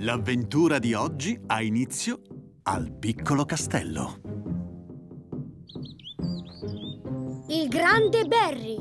L'avventura di oggi ha inizio al piccolo castello. Il grande Barry.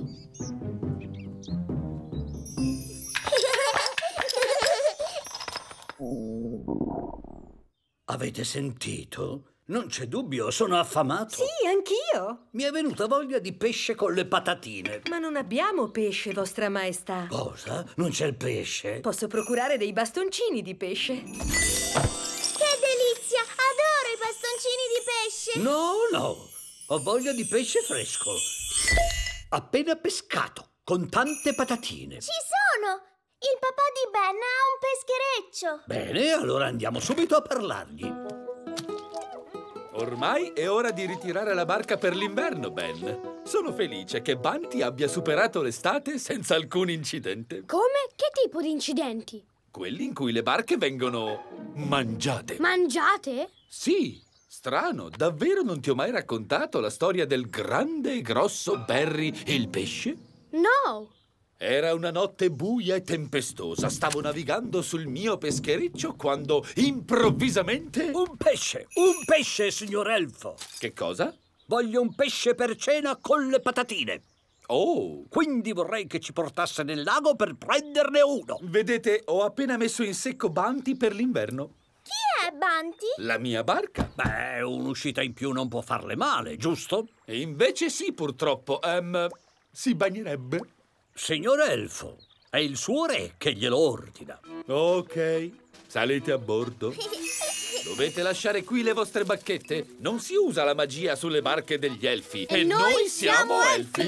Avete sentito? Non c'è dubbio, sono affamato. Sì, anch'io. Mi è venuta voglia di pesce con le patatine. Ma non abbiamo pesce, Vostra Maestà. Cosa? Non c'è il pesce? Posso procurare dei bastoncini di pesce. Che delizia! Adoro i bastoncini di pesce! No. Ho voglia di pesce fresco. Appena pescato, con tante patatine. Ci sono! Il papà di Ben ha un peschereccio. Bene, allora andiamo subito a parlargli. Ormai è ora di ritirare la barca per l'inverno, Ben. Sono felice che Bunty abbia superato l'estate senza alcun incidente. Come? Che tipo di incidenti? Quelli in cui le barche vengono mangiate. Mangiate? Sì, strano. Davvero non ti ho mai raccontato la storia del grande e grosso Barry il pesce? No! Era una notte buia e tempestosa. Stavo navigando sul mio peschereccio quando improvvisamente... Un pesce, signor Elfo. Che cosa? Voglio un pesce per cena con le patatine. Oh! Quindi vorrei che ci portasse nel lago per prenderne uno. Vedete, ho appena messo in secco Bunty per l'inverno. Chi è Bunty? La mia barca? Beh, un'uscita in più non può farle male, giusto? E invece sì, purtroppo. Si bagnerebbe. Signor Elfo, è il suo re che glielo ordina. Ok, salite a bordo. Dovete lasciare qui le vostre bacchette. Non si usa la magia sulle barche degli elfi. E noi siamo elfi.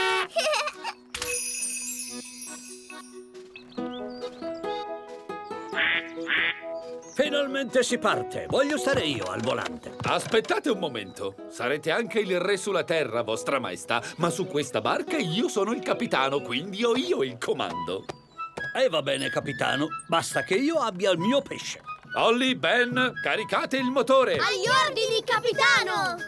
Finalmente si parte. Voglio stare io al volante. Aspettate un momento. Sarete anche il re sulla terra, vostra maestà. Ma su questa barca io sono il capitano, quindi ho io il comando. E va bene, capitano. Basta che io abbia il mio pesce. Ollie, Ben, caricate il motore. Agli ordini, capitano!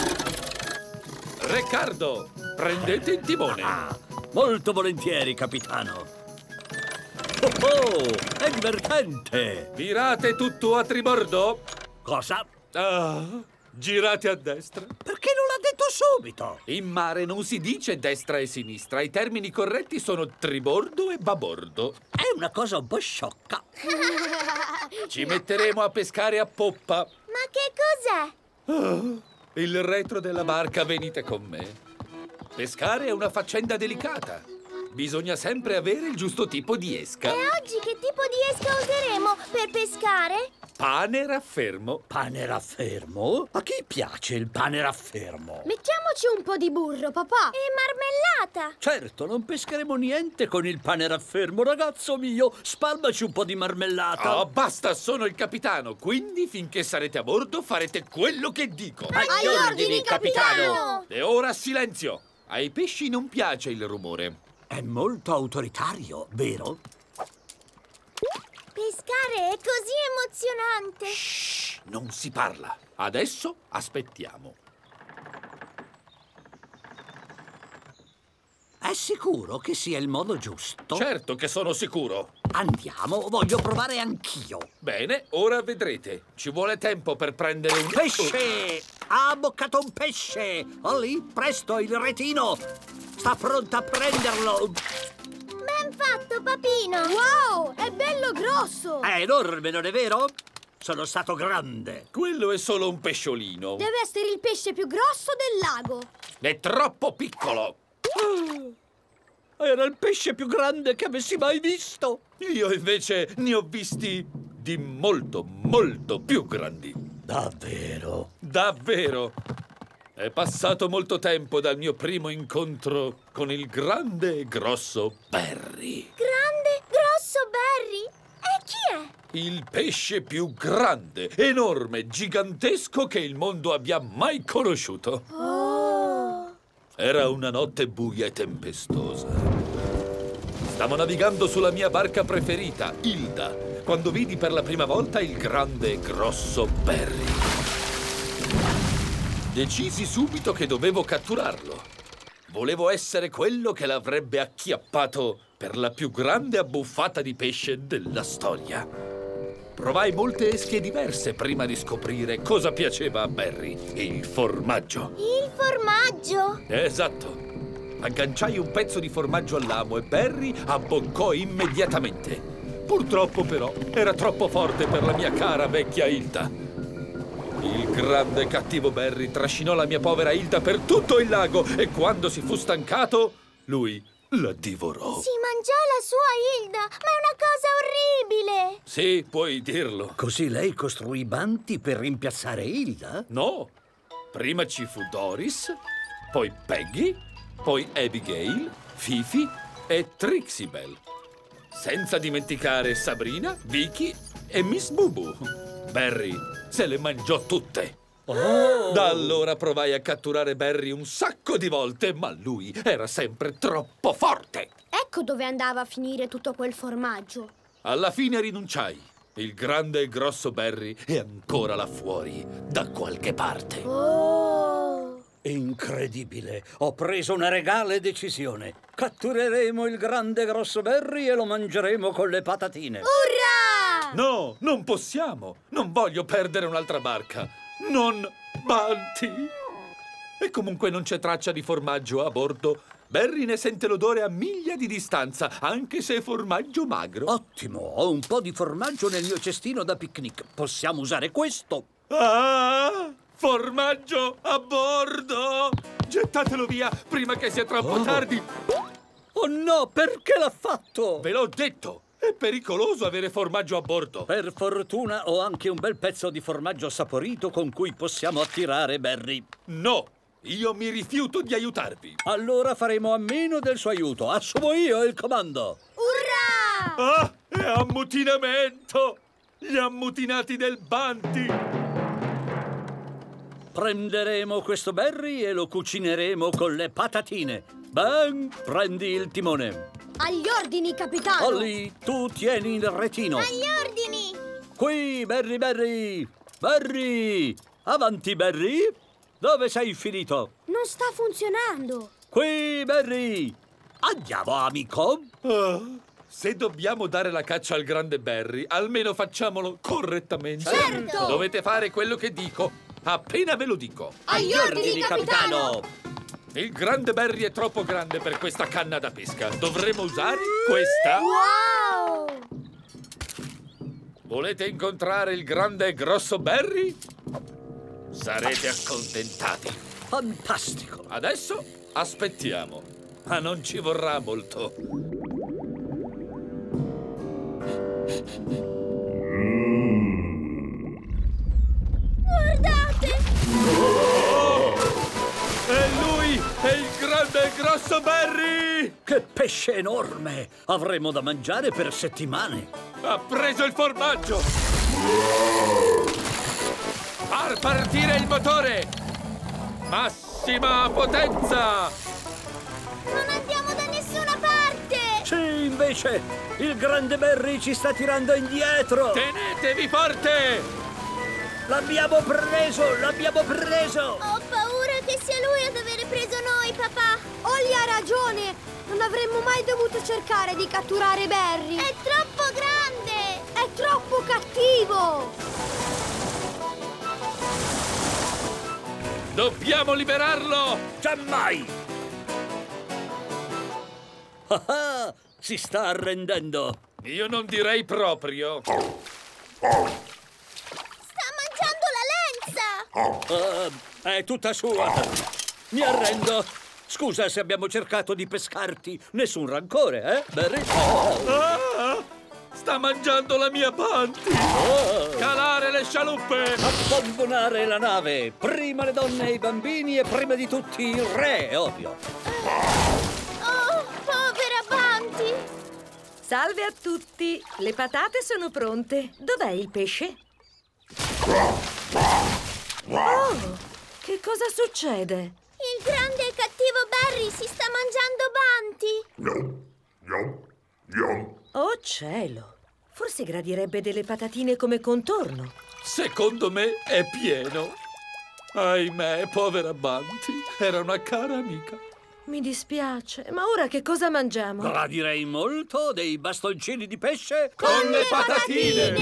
Riccardo, prendete il timone. Molto volentieri, capitano. Oh, è divertente! Virate tutto a tribordo. Cosa? Girate a destra. Perché non l'ha detto subito? In mare non si dice destra e sinistra. I termini corretti sono tribordo e babordo. È una cosa un po' sciocca. Ci metteremo a pescare a poppa. Ma che cos'è? Il retro della barca, venite con me. Pescare è una faccenda delicata. Bisogna sempre avere il giusto tipo di esca. E oggi che tipo di esca useremo per pescare? Pane raffermo. Pane raffermo? A chi piace il pane raffermo? Mettiamoci un po' di burro, papà. E marmellata. Certo, non pescheremo niente con il pane raffermo, ragazzo mio. Spalmaci un po' di marmellata. Oh, basta, sono il capitano. Quindi finché sarete a bordo farete quello che dico. Agli ordini, capitano! E ora silenzio. Ai pesci non piace il rumore. È molto autoritario, vero? Pescare è così emozionante. Shh, non si parla. Adesso aspettiamo. È sicuro che sia il modo giusto? Certo che sono sicuro. Andiamo, voglio provare anch'io. Bene, ora vedrete. Ci vuole tempo per prendere un... Pesce! Ha abboccato un pesce! Ollie, presto, il retino! Sta pronta a prenderlo! Ben fatto, papino. Wow, è bello grosso. È enorme, non è vero? Sono stato grande. Quello è solo un pesciolino. Deve essere il pesce più grosso del lago. È troppo piccolo. Era il pesce più grande che avessi mai visto. Io invece ne ho visti di molto, molto più grandi. Davvero? Davvero. È passato molto tempo dal mio primo incontro con il grande e grosso Barry. Grande, grosso Barry? E chi è? Il pesce più grande, enorme, gigantesco che il mondo abbia mai conosciuto. Oh! Era una notte buia e tempestosa. Stavo navigando sulla mia barca preferita, Hilda, quando vidi per la prima volta il grande e grosso Barry. Decisi subito che dovevo catturarlo. Volevo essere quello che l'avrebbe acchiappato per la più grande abbuffata di pesce della storia. Provai molte esche diverse prima di scoprire cosa piaceva a Barry. Il formaggio. Il formaggio? Esatto. Agganciai un pezzo di formaggio all'amo e Barry abboccò immediatamente. Purtroppo, però, era troppo forte per la mia cara vecchia Hilda. Il grande e cattivo Barry trascinò la mia povera Hilda per tutto il lago e quando si fu stancato, lui la divorò. Si mangiò la sua Hilda, ma è una cosa orribile! Sì, puoi dirlo. Così lei costruì Banti per rimpiazzare Hilda? No, prima ci fu Doris, poi Peggy, poi Abigail, Fifi e Trixibel. Senza dimenticare Sabrina, Vicky e Miss Bubu. Barry se le mangiò tutte. Da allora provai a catturare Barry un sacco di volte, ma lui era sempre troppo forte. Ecco dove andava a finire tutto quel formaggio. Alla fine rinunciai. Il grande e grosso Barry è ancora là fuori, da qualche parte. Oh! Incredibile! Ho preso una regale decisione. Cattureremo il grande e grosso Barry e lo mangeremo con le patatine. Urrà! No, non possiamo. Non voglio perdere un'altra barca. Non Banti. E comunque non c'è traccia di formaggio a bordo. Barry ne sente l'odore a miglia di distanza, anche se è formaggio magro. Ottimo! Ho un po' di formaggio nel mio cestino da picnic. Possiamo usare questo. Ah! Formaggio a bordo! Gettatelo via prima che sia troppo tardi. Oh no, perché l'ha fatto? Ve l'ho detto! È pericoloso avere formaggio a bordo. Per fortuna ho anche un bel pezzo di formaggio saporito con cui possiamo attirare Barry. No! Io mi rifiuto di aiutarvi. Allora faremo a meno del suo aiuto. Assumo io il comando. Urrà! Ah! È ammutinamento! Gli ammutinati del Banti! Prenderemo questo Barry e lo cucineremo con le patatine. Ben, prendi il timone. Agli ordini, capitano! Ollie, tu tieni il retino. Agli ordini! Qui, Barry, Barry! Barry! Avanti, Barry! Dove sei finito? Non sta funzionando! Qui, Barry! Andiamo, amico! Ah, se dobbiamo dare la caccia al grande Barry, almeno facciamolo correttamente. Certo! Dovete fare quello che dico, appena ve lo dico. Agli ordini, capitano! Il grande Barry è troppo grande per questa canna da pesca. Dovremo usare questa. Wow! Volete incontrare il grande e grosso Barry? Sarete accontentati. Fantastico! Adesso aspettiamo, ma non ci vorrà molto. Guardate! E lui è il grande e grosso Barry! Che pesce enorme! Avremo da mangiare per settimane. Ha preso il formaggio! Far partire il motore! Massima potenza! Non andiamo da nessuna parte! Sì, invece, il grande Barry ci sta tirando indietro! Tenetevi forte! L'abbiamo preso! L'abbiamo preso! Ho paura che sia lui ad avere preso noi, papà! Ollie ha ragione! Non avremmo mai dovuto cercare di catturare Barry! È troppo grande! È troppo cattivo! Dobbiamo liberarlo! Giammai! Ah ah! Si sta arrendendo! Io non direi proprio. Sta mangiando la lenza! È tutta sua! Mi arrendo! Scusa se abbiamo cercato di pescarti. Nessun rancore, eh, Barry? Ah, sta mangiando la mia Banti! Calare le scialuppe! Abbandonare la nave! Prima le donne e i bambini e prima di tutti il re, è ovvio! Oh, povera Banti! Salve a tutti! Le patate sono pronte. Dov'è il pesce? Oh! Che cosa succede? Il grande e cattivo Barry si sta mangiando Banti! Oh cielo! Forse gradirebbe delle patatine come contorno. Secondo me è pieno. Ahimè, povera Banti. Era una cara amica. Mi dispiace, ma ora che cosa mangiamo? Gradirei molto dei bastoncini di pesce Con le patatine!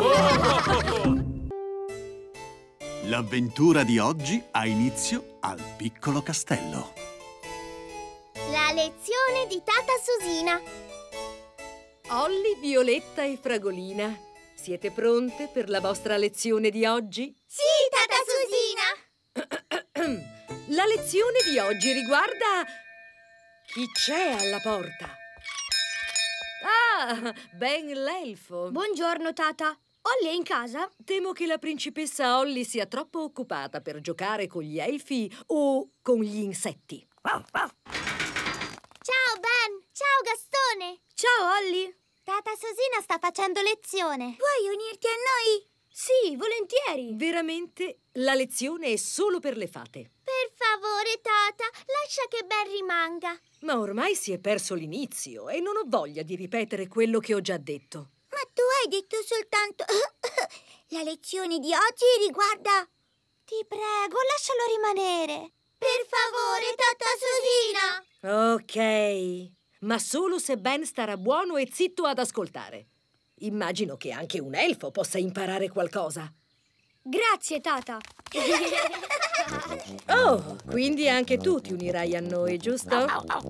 L'avventura di oggi ha inizio al piccolo castello. La lezione di Tata Susina. Olli, Violetta e Fragolina, siete pronte per la vostra lezione di oggi? Sì, Tata Susina! La lezione di oggi riguarda chi c'è alla porta. Ah, Ben l'elfo. Buongiorno, Tata. Olli è in casa? Temo che la principessa Olli sia troppo occupata per giocare con gli elfi o con gli insetti. Ciao, Ben! Ciao, Gastone! Ciao, Olli! Tata Susina sta facendo lezione. Vuoi unirti a noi? Sì, volentieri. Veramente, la lezione è solo per le fate. Per favore, Tata, lascia che Ben rimanga. Ma ormai si è perso l'inizio e non ho voglia di ripetere quello che ho già detto. Ma tu hai detto soltanto... La lezione di oggi riguarda... Ti prego, lascialo rimanere. Per favore, Tata Susina. Ok, ma solo se Ben starà buono e zitto ad ascoltare. Immagino che anche un elfo possa imparare qualcosa. Grazie, Tata. Oh, quindi anche tu ti unirai a noi, giusto?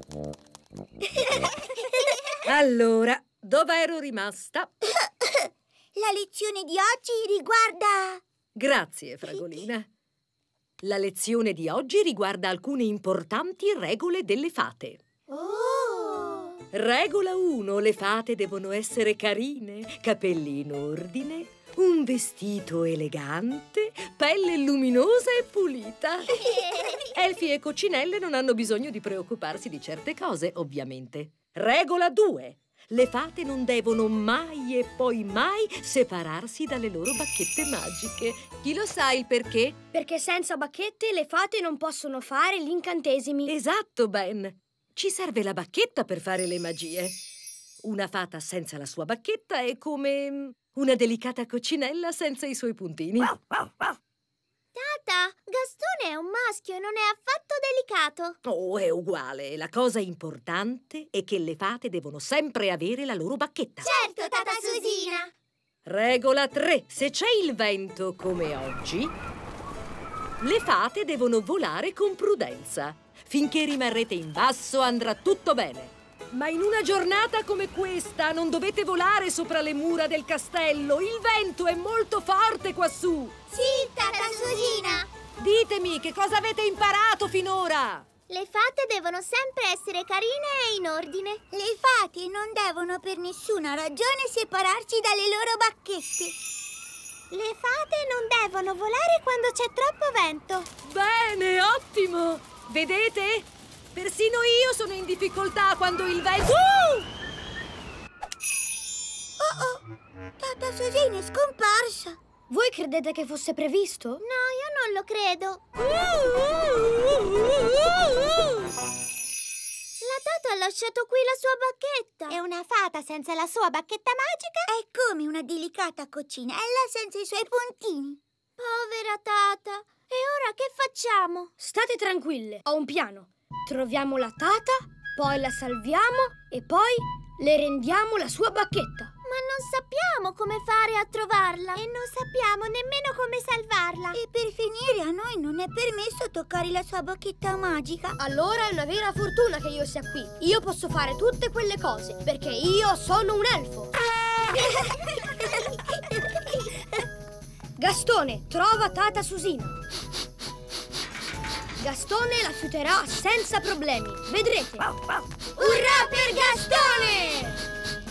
Allora, dove ero rimasta? La lezione di oggi riguarda... Grazie, Fragolina. La lezione di oggi riguarda alcune importanti regole delle fate. Oh! Regola 1. Le fate devono essere carine, capelli in ordine, un vestito elegante, pelle luminosa e pulita. Elfi e coccinelle non hanno bisogno di preoccuparsi di certe cose, ovviamente. Regola 2. Le fate non devono mai e poi mai separarsi dalle loro bacchette magiche. Chi lo sa il perché? Perché senza bacchette le fate non possono fare gli incantesimi. Esatto, Ben. Ci serve la bacchetta per fare le magie. Una fata senza la sua bacchetta è come una delicata coccinella senza i suoi puntini. Tata, Gastone è un maschio e non è affatto delicato. Oh, è uguale. La cosa importante è che le fate devono sempre avere la loro bacchetta. Certo, Tata Susina. Regola 3. Se c'è il vento come oggi, le fate devono volare con prudenza. Finché rimarrete in basso andrà tutto bene. Ma in una giornata come questa non dovete volare sopra le mura del castello. Il vento è molto forte quassù. Sì, Tata Susina. Ditemi, che cosa avete imparato finora? Le fate devono sempre essere carine e in ordine. Le fate non devono per nessuna ragione separarsi dalle loro bacchette. Le fate non devono volare quando c'è troppo vento. Bene, ottimo! Vedete? Persino io sono in difficoltà quando il vento... Oh! Tata Susina è scomparsa. Voi credete che fosse previsto? No, io non lo credo. La Tata ha lasciato qui la sua bacchetta. E una fata senza la sua bacchetta magica è come una delicata coccinella senza i suoi puntini. Povera Tata. E ora che facciamo? State tranquille, ho un piano. Troviamo la Tata, poi la salviamo e poi le rendiamo la sua bacchetta. Ma non sappiamo come fare a trovarla. E non sappiamo nemmeno come salvarla. E per finire a noi non è permesso toccare la sua bacchetta magica. Allora è una vera fortuna che io sia qui. Io posso fare tutte quelle cose, perché io sono un elfo. Gastone, trova Tata Susina. Gastone la fiuterà senza problemi. Vedrete. Urrà per Gastone!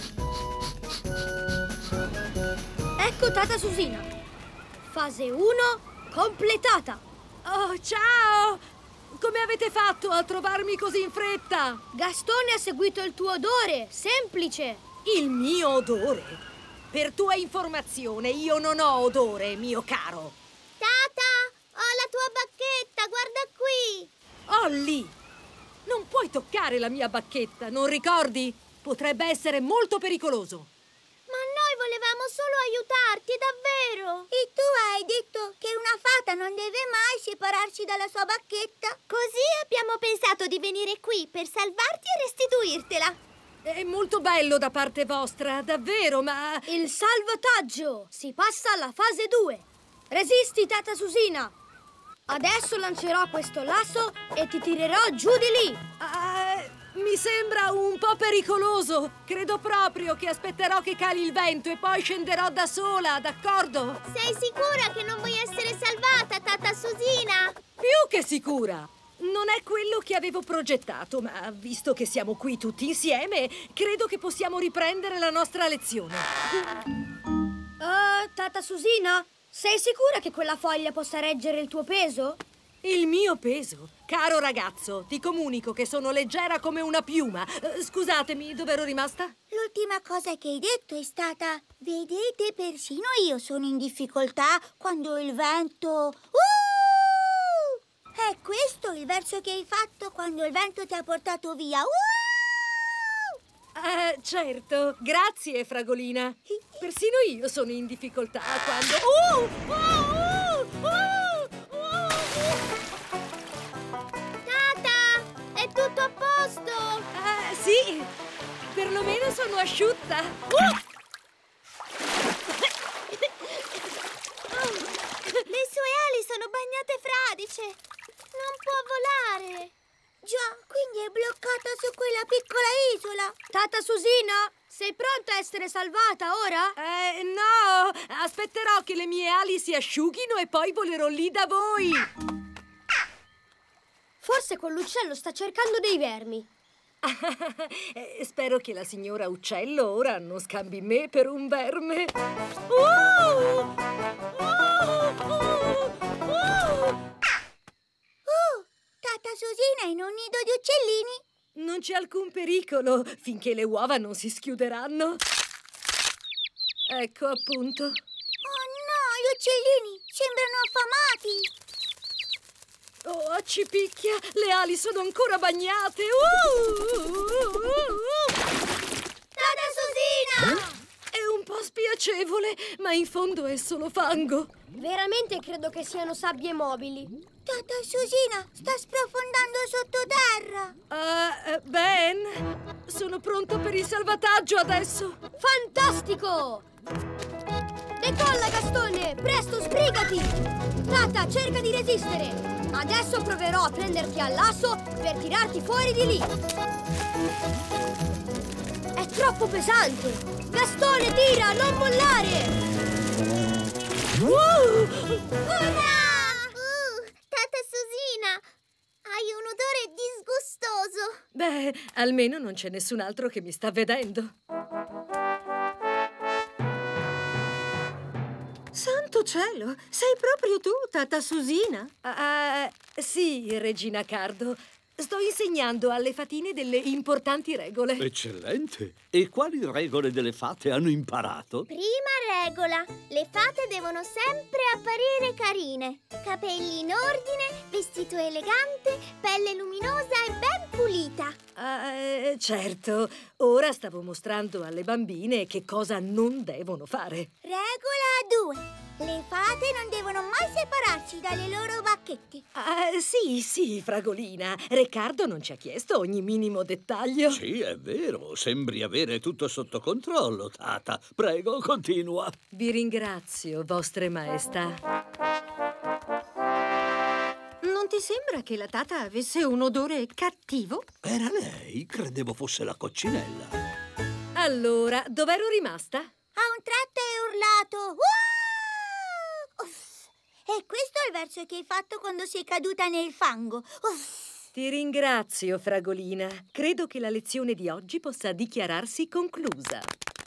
Ecco Tata Susina. Fase 1 completata. Oh, ciao! Come avete fatto a trovarmi così in fretta? Gastone ha seguito il tuo odore. Semplice. Il mio odore? Per tua informazione, io non ho odore, mio caro. Tata, ho la tua bacchetta, guarda qui. Olli! Non puoi toccare la mia bacchetta, non ricordi? Potrebbe essere molto pericoloso. Ma noi volevamo solo aiutarti, davvero. E tu hai detto che una fata non deve mai separarsi dalla sua bacchetta. Così Abbiamo pensato di venire qui per salvarti e restituirtela. È molto bello da parte vostra, davvero, ma... Il salvataggio! Si passa alla fase 2. Resisti, Tata Susina! Adesso lancerò questo lasso e ti tirerò giù di lì! Mi sembra un po' pericoloso. Credo proprio che aspetterò che cali il vento e poi scenderò da sola, d'accordo? Sei sicura che non vuoi essere salvata, Tata Susina? Più che sicura! Non è quello che avevo progettato, ma visto che siamo qui tutti insieme, credo che possiamo riprendere la nostra lezione. Tata Susina, sei sicura che quella foglia possa reggere il tuo peso? Il mio peso? Caro ragazzo, ti comunico che sono leggera come una piuma. Scusatemi, dove ero rimasta? L'ultima cosa che hai detto è stata: vedete, persino io sono in difficoltà quando il vento... È questo il verso che hai fatto quando il vento ti ha portato via? Certo. Grazie, Fragolina. Persino io sono in difficoltà quando... Tata, è tutto a posto? Sì, perlomeno sono asciutta. Le sue ali sono bagnate fradice. Non può volare. Già, quindi è bloccata su quella piccola isola. Tata Susina, sei pronta a essere salvata ora? No, aspetterò che le mie ali si asciughino e poi volerò lì da voi. Forse quell'uccello sta cercando dei vermi. Spero che la signora Uccello ora non scambi me per un verme. Tata Susina è in un nido di uccellini. Non c'è alcun pericolo finché le uova non si schiuderanno. Ecco appunto. Oh no, gli uccellini sembrano affamati. Oh, accipicchia, le ali sono ancora bagnate. Tata Susina! È un po' spiacevole, ma in fondo è solo fango. Veramente credo che siano sabbie mobili. Tata Susina sta sprofondando sottoterra. Ben, sono pronto per il salvataggio adesso. Fantastico! Decolla, Gastone! Presto, sbrigati! Tata, cerca di resistere! Adesso proverò a prenderti al lasso per tirarti fuori di lì! È troppo pesante! Gastone, tira! Non mollare! Tata Susina, hai un odore disgustoso. Beh, almeno non c'è nessun altro che mi sta vedendo. Santo cielo, sei proprio tu, Tata Susina? Sì, Regina Cardo. Sto insegnando alle fatine delle importanti regole. Eccellente! E quali regole delle fate hanno imparato? Prima regola. Le fate devono sempre apparire carine. Capelli in ordine, vestito elegante, pelle luminosa e ben pulita. Certo. Ora stavo mostrando alle bambine che cosa non devono fare. Regola 2. Le fate non devono mai separarsi dalle loro bacchette. Sì, Fragolina. Riccardo non ci ha chiesto ogni minimo dettaglio. Sì, è vero. Sembri avere tutto sotto controllo, Tata. Prego, continua. Vi ringrazio, vostre maestà. Non ti sembra che la Tata avesse un odore cattivo? Era lei? Credevo fosse la coccinella. Allora, dov'ero rimasta? A un tratto è urlato. Uah! Uff. E questo è il verso che hai fatto quando sei caduta nel fango. Uff. Ti ringrazio, Fragolina. Credo che la lezione di oggi possa dichiararsi conclusa.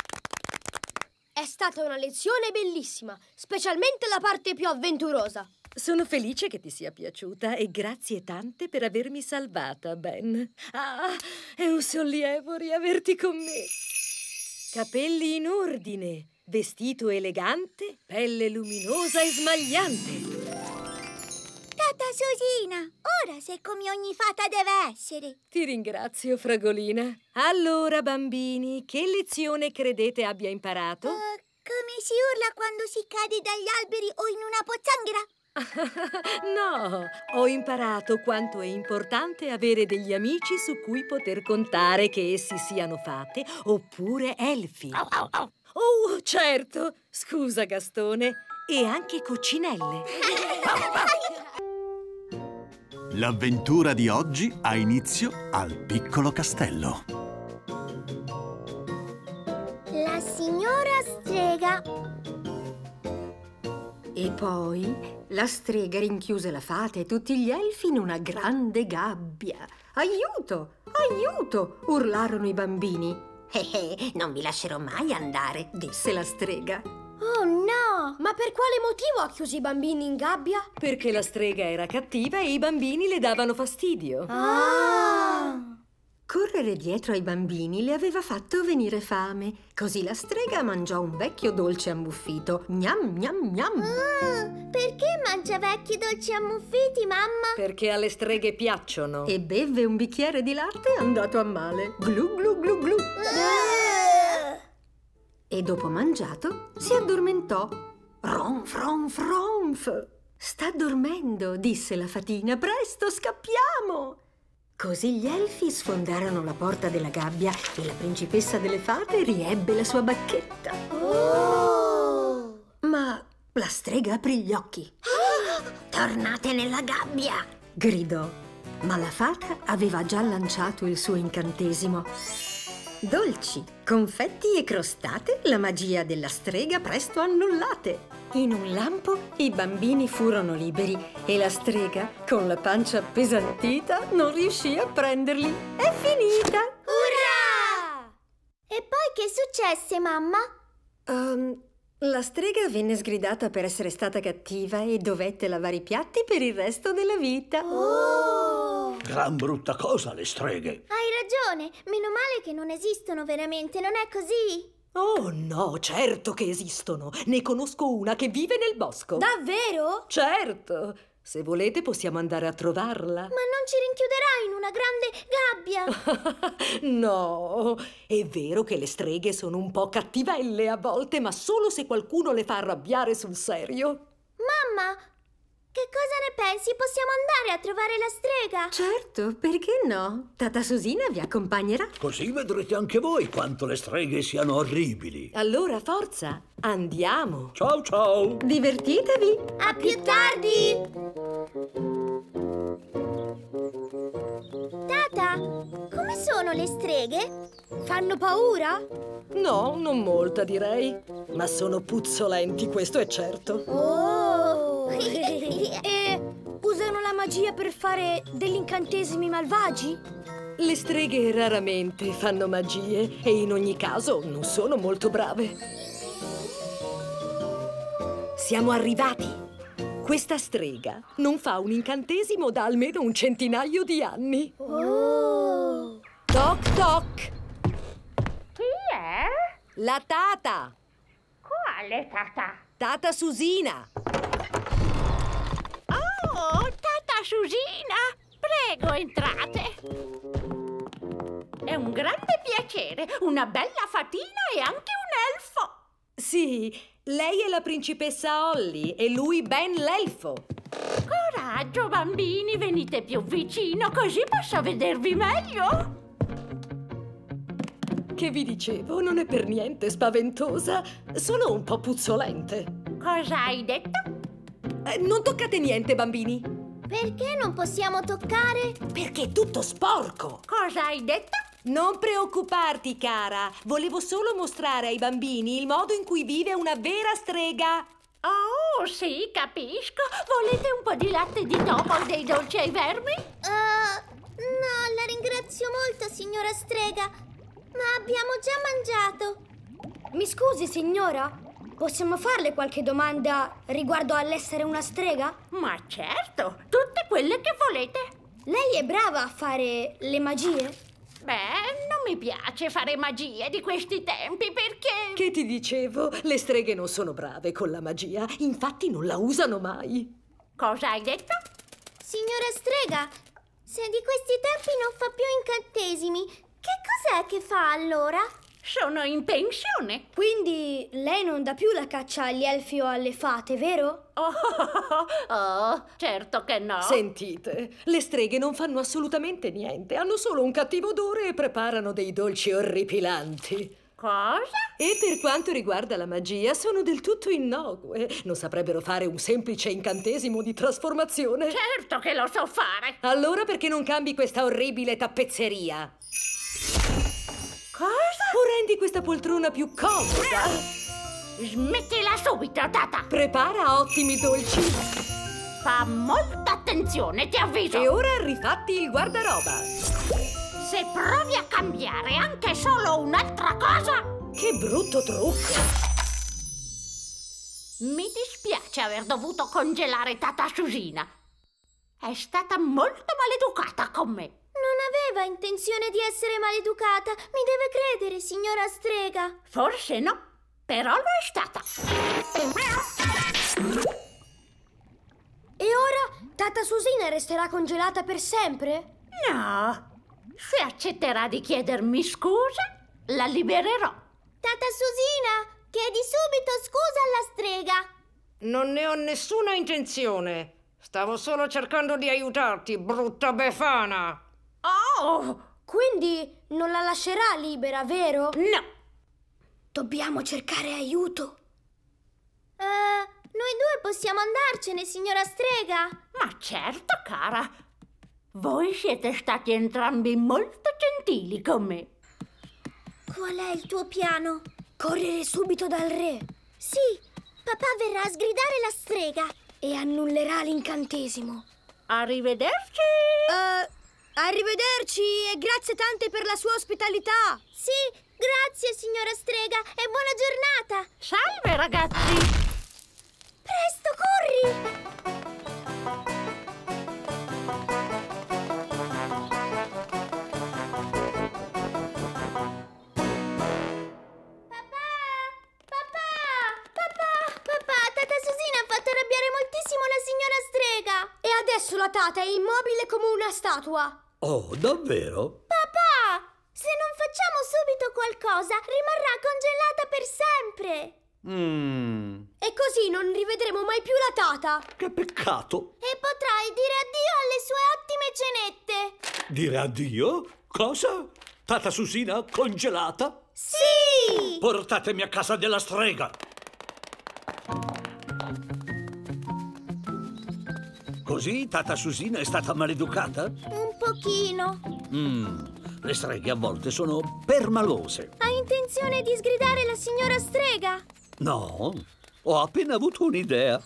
È stata una lezione bellissima, specialmente la parte più avventurosa. Sono felice che ti sia piaciuta e grazie tante per avermi salvata, Ben. È un sollievo riaverti con me. Capelli in ordine, vestito elegante, pelle luminosa e smagliante. Tata Susina, ora sei come ogni fata deve essere. Ti ringrazio, Fragolina. Allora, bambini, che lezione credete abbia imparato? Come si urla quando si cade dagli alberi o in una pozzanghera? No, ho imparato quanto è importante avere degli amici su cui poter contare, che essi siano fate oppure elfi. Oh, certo! Scusa, Gastone. E anche coccinelle. L'avventura di oggi ha inizio al piccolo castello. La signora strega. E poi la strega rinchiuse la fata e tutti gli elfi in una grande gabbia. Aiuto! Aiuto! Urlarono i bambini. Non vi lascerò mai andare, disse la strega. Oh no! Ma per quale motivo ha chiuso i bambini in gabbia? Perché la strega era cattiva e i bambini le davano fastidio. Correre dietro ai bambini le aveva fatto venire fame. Così la strega mangiò un vecchio dolce ammuffito. Gnam, gnam, gnam. Perché mangia vecchi dolci ammuffiti, mamma? Perché alle streghe piacciono. E bevve un bicchiere di latte andato a male. Glu, glu, glu, glu. E dopo mangiato si addormentò. Ronf, ronf, ronf. Sta dormendo, disse la fatina. Presto, scappiamo! Così gli elfi sfondarono la porta della gabbia e la principessa delle fate riebbe la sua bacchetta. Ma la strega aprì gli occhi. Tornate nella gabbia! Gridò. Ma la fata aveva già lanciato il suo incantesimo. Dolci, confetti e crostate, la magia della strega presto annullate. In un lampo i bambini furono liberi e la strega, con la pancia appesantita, non riuscì a prenderli. È finita! Urrà! E poi che successe, mamma? La strega venne sgridata per essere stata cattiva e dovette lavare i piatti per il resto della vita. Gran brutta cosa, le streghe. Hai ragione, meno male che non esistono veramente, non è così? Oh no, certo che esistono. Ne conosco una che vive nel bosco. Davvero? Certo. Se volete possiamo andare a trovarla. Ma non ci rinchiuderai in una grande gabbia? No, è vero che le streghe sono un po' cattivelle a volte, ma solo se qualcuno le fa arrabbiare sul serio. Mamma, che cosa ne pensi? Possiamo andare a trovare la strega? Certo, perché no? Tata Susina vi accompagnerà. Così vedrete anche voi quanto le streghe siano orribili. Allora, forza, andiamo. Ciao ciao! Divertitevi! A più tardi! Tata, come sono le streghe? Fanno paura? No, non molta direi, ma sono puzzolenti, questo è certo. Oh! E usano la magia per fare degli incantesimi malvagi? Le streghe raramente fanno magie e in ogni caso non sono molto brave. Siamo arrivati. Questa strega non fa un incantesimo da almeno un centinaio di anni. Oh! Toc toc! Chi è? La tata! Quale tata? Tata Susina! Oh, tata Susina! Prego, entrate. È un grande piacere, una bella fatina e anche un elfo. Sì, lei è la principessa Holly e lui Ben l'elfo. Coraggio, bambini, venite più vicino così posso vedervi meglio. Che vi dicevo, non è per niente spaventosa, solo un po' puzzolente. Cosa hai detto? Non toccate niente, bambini. Perché non possiamo toccare? Perché è tutto sporco. Cosa hai detto? Non preoccuparti, cara. Volevo solo mostrare ai bambini il modo in cui vive una vera strega. Oh, sì, capisco. Volete un po' di latte di topo e dei dolci ai vermi? No, la ringrazio molto, signora strega. Ma abbiamo già mangiato. Mi scusi, signora? Possiamo farle qualche domanda riguardo all'essere una strega? Ma certo, tutte quelle che volete. Lei è brava a fare le magie? Beh, non mi piace fare magie di questi tempi perché... Che ti dicevo? Le streghe non sono brave con la magia, infatti non la usano mai. Cosa hai detto? Signora strega, se di questi tempi non fa più incantesimi, che cos'è che fa allora? Sono in pensione. Quindi lei non dà più la caccia agli elfi o alle fate, vero? Oh, certo che no. Sentite, le streghe non fanno assolutamente niente. Hanno solo un cattivo odore e preparano dei dolci orripilanti. Cosa? E per quanto riguarda la magia, sono del tutto innocue. Non saprebbero fare un semplice incantesimo di trasformazione. Certo che lo so fare. Allora perché non cambi questa orribile tappezzeria? Cosa? O rendi questa poltrona più comoda? Smettila subito, Tata. Prepara ottimi dolci. Fa molta attenzione, ti avviso. E ora rifatti il guardaroba. Se provi a cambiare anche solo un'altra cosa... Che brutto trucco. Mi dispiace aver dovuto congelare Tata Susina. È stata molto maleducata con me. Non aveva intenzione di essere maleducata. Mi deve credere, signora strega. Forse no, però lo è stata. E ora Tata Susina resterà congelata per sempre? No, se accetterà di chiedermi scusa, la libererò. Tata Susina, chiedi subito scusa alla strega. Non ne ho nessuna intenzione. Stavo solo cercando di aiutarti, brutta befana. Oh, Quindi non la lascerà libera, vero? no. Dobbiamo cercare aiuto. Noi due possiamo andarcene, signora strega? Ma certo, cara. Voi siete stati entrambi molto gentili con me. Qual è il tuo piano? Correre subito dal re. Sì, papà verrà a sgridare la strega. E annullerà l'incantesimo. Arrivederci. Arrivederci e grazie tante per la sua ospitalità. Sì, grazie signora strega e buona giornata. Salve, ragazzi. Presto, corri! Papà, Tata Susina ha fatto arrabbiare moltissimo la signora strega. E adesso la Tata è immobile come una statua. Oh, davvero? Papà, se non facciamo subito qualcosa, rimarrà congelata per sempre. E così non rivedremo mai più la Tata. Che peccato. E potrai dire addio alle sue ottime cenette. Dire addio? Cosa? Tata Susina congelata? Sì! Portatemi a casa della strega. Così Tata Susina è stata maleducata? Un pochino. Le streghe a volte sono permalose. Ha intenzione di sgridare la signora strega? No, ho appena avuto un'idea.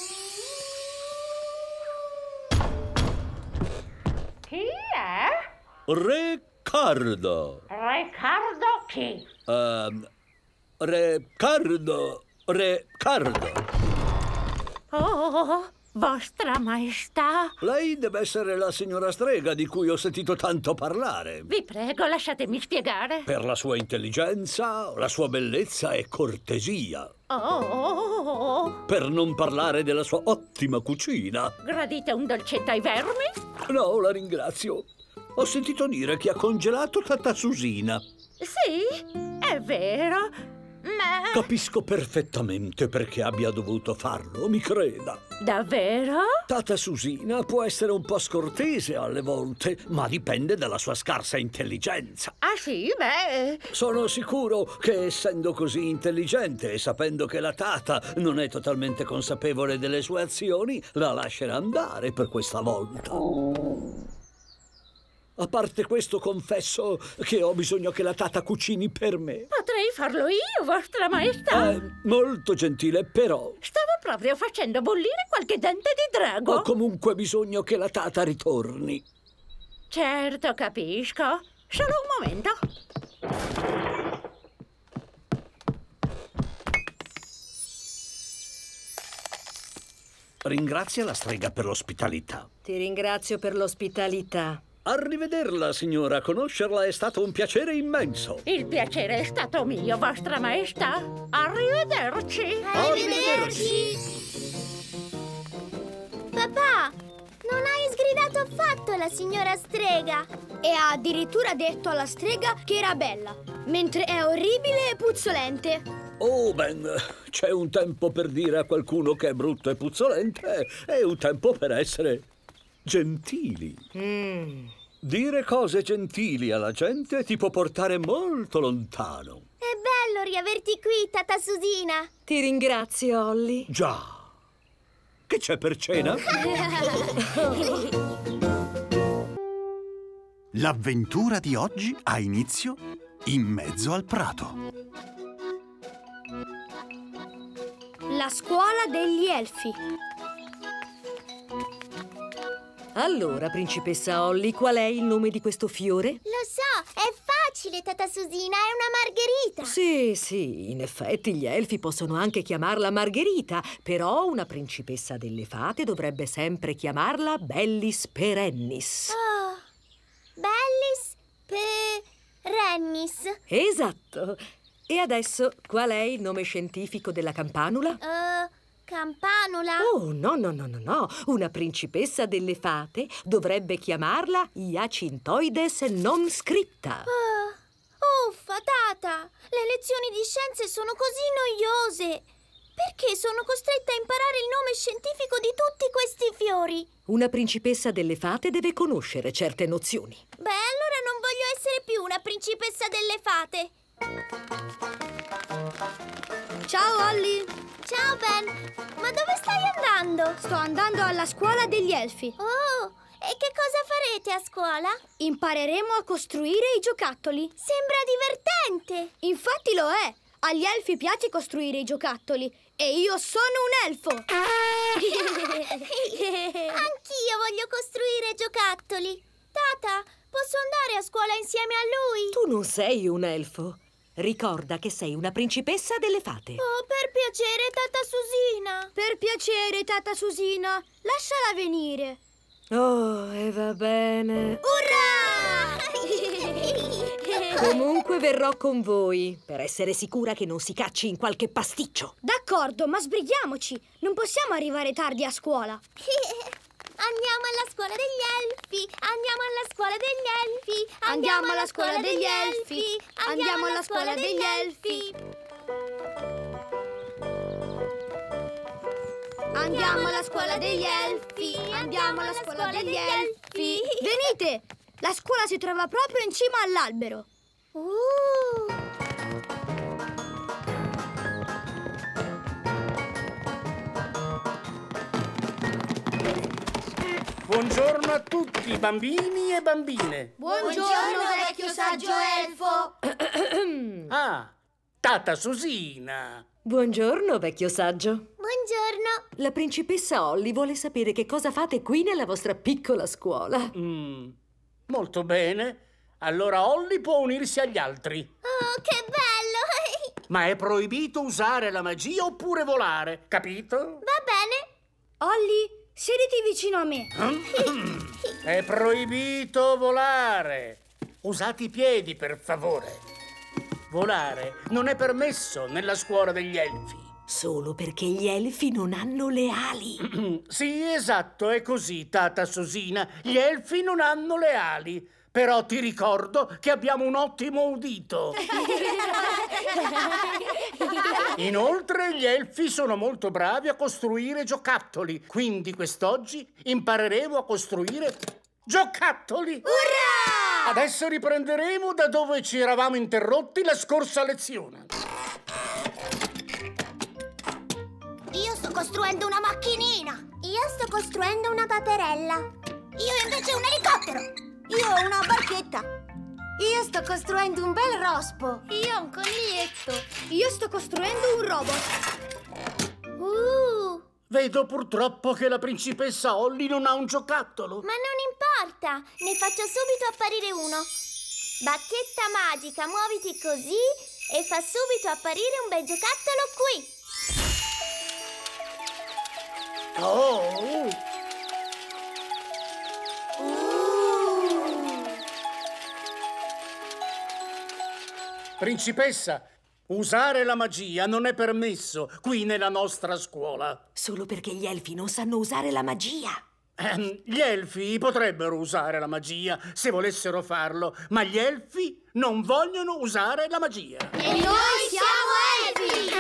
Chi è? Riccardo. Riccardo chi? Riccardo. Oh, vostra maestà. Lei deve essere la signora strega di cui ho sentito tanto parlare. Vi prego, lasciatemi spiegare. Per la sua intelligenza, la sua bellezza e cortesia. Oh, Per non parlare della sua ottima cucina. gradite un dolcetto ai vermi? No, la ringrazio. Ho sentito dire che ha congelato Tata Susina. Sì, è vero, ma... Capisco perfettamente perché abbia dovuto farlo, mi creda. Davvero? Tata Susina può essere un po' scortese alle volte, ma dipende dalla sua scarsa intelligenza. Ah sì, beh... Sono sicuro che, essendo così intelligente e sapendo che la Tata non è totalmente consapevole delle sue azioni, la lascerà andare per questa volta. A parte questo, confesso che ho bisogno che la Tata cucini per me. Potrei farlo io, vostra maestà. Molto gentile, però Stavo proprio facendo bollire qualche dente di drago. ho comunque bisogno che la Tata ritorni. Certo, capisco. Solo un momento. Ringrazia la strega per l'ospitalità. Ti ringrazio per l'ospitalità. Arrivederla, signora. Conoscerla è stato un piacere immenso. Il piacere è stato mio, vostra maestà. Arrivederci. Arrivederci. Papà, non hai sgridato affatto la signora strega. E ha addirittura detto alla strega che era bella. mentre è orribile e puzzolente. Oh, Ben, c'è un tempo per dire a qualcuno che è brutto e puzzolente e un tempo per essere gentili. Dire cose gentili alla gente ti può portare molto lontano. È bello riaverti qui, Tata Susina. Ti ringrazio, Ollie. Già. Che c'è per cena? L'avventura di oggi ha inizio in mezzo al prato. La scuola degli elfi. Allora, principessa Ollie, qual è il nome di questo fiore? Lo so, è facile, Tata Susina, è una margherita. Sì, in effetti gli elfi possono anche chiamarla Margherita, però una principessa delle fate dovrebbe sempre chiamarla Bellis Perennis. Oh, Bellis Perennis. Esatto. E adesso, qual è il nome scientifico della campanula? Campanula? Oh, no. Una principessa delle fate dovrebbe chiamarla Iacintoides non scritta. Uffa, Tata! Le lezioni di scienze sono così noiose. Perché sono costretta a imparare il nome scientifico di tutti questi fiori? Una principessa delle fate deve conoscere certe nozioni. Beh, allora non voglio essere più una principessa delle fate. Ciao, Ollie. Ciao, Ben. Ma dove stai andando? Sto andando alla scuola degli elfi. Oh, e che cosa farete a scuola? Impareremo a costruire i giocattoli. Sembra divertente. Infatti lo è. Agli elfi piace costruire i giocattoli. E io sono un elfo. Anch'io voglio costruire giocattoli. Tata, posso andare a scuola insieme a lui? Tu non sei un elfo. Ricorda che sei una principessa delle fate. Oh, per piacere, Tata Susina. Per piacere, Tata Susina. Lasciala venire. Oh, e va bene. Urrà! Comunque verrò con voi, per essere sicura che non si cacci in qualche pasticcio. D'accordo, ma sbrighiamoci. Non possiamo arrivare tardi a scuola. Andiamo alla scuola degli elfi. Andiamo alla scuola degli elfi. Andiamo alla scuola degli elfi. Andiamo alla scuola degli elfi. Andiamo alla scuola degli elfi. Andiamo alla scuola degli elfi. Venite! La scuola si trova proprio in cima all'albero. Buongiorno a tutti, bambini e bambine. Buongiorno, vecchio saggio elfo. Ah, Tata Susina. Buongiorno, vecchio saggio. Buongiorno. La principessa Ollie vuole sapere che cosa fate qui nella vostra piccola scuola. Molto bene. Allora Ollie può unirsi agli altri. Oh, che bello! Ma è proibito usare la magia oppure volare, capito? Va bene. Ollie, siediti vicino a me. È proibito volare. Usate i piedi, per favore. Volare non è permesso nella scuola degli elfi. Solo perché gli elfi non hanno le ali. Sì, esatto, è così, Tata Susina. Gli elfi non hanno le ali. Però ti ricordo che abbiamo un ottimo udito. Inoltre gli elfi sono molto bravi a costruire giocattoli. Quindi quest'oggi impareremo a costruire giocattoli. Urrà! Adesso riprenderemo da dove ci eravamo interrotti la scorsa lezione. Io sto costruendo una macchinina. Io sto costruendo una paperella. Io invece un elicottero. Io ho una barchetta. Io sto costruendo un bel rospo. Io ho un coniglietto. Io sto costruendo un robot. Vedo purtroppo che la principessa Ollie non ha un giocattolo. Ma non importa, ne faccio subito apparire uno. Bacchetta magica, muoviti così e fa subito apparire un bel giocattolo qui. Oh! Principessa, usare la magia non è permesso qui nella nostra scuola. Solo perché gli elfi non sanno usare la magia. Gli elfi potrebbero usare la magia se volessero farlo, ma gli elfi non vogliono usare la magia. E noi siamo elfi!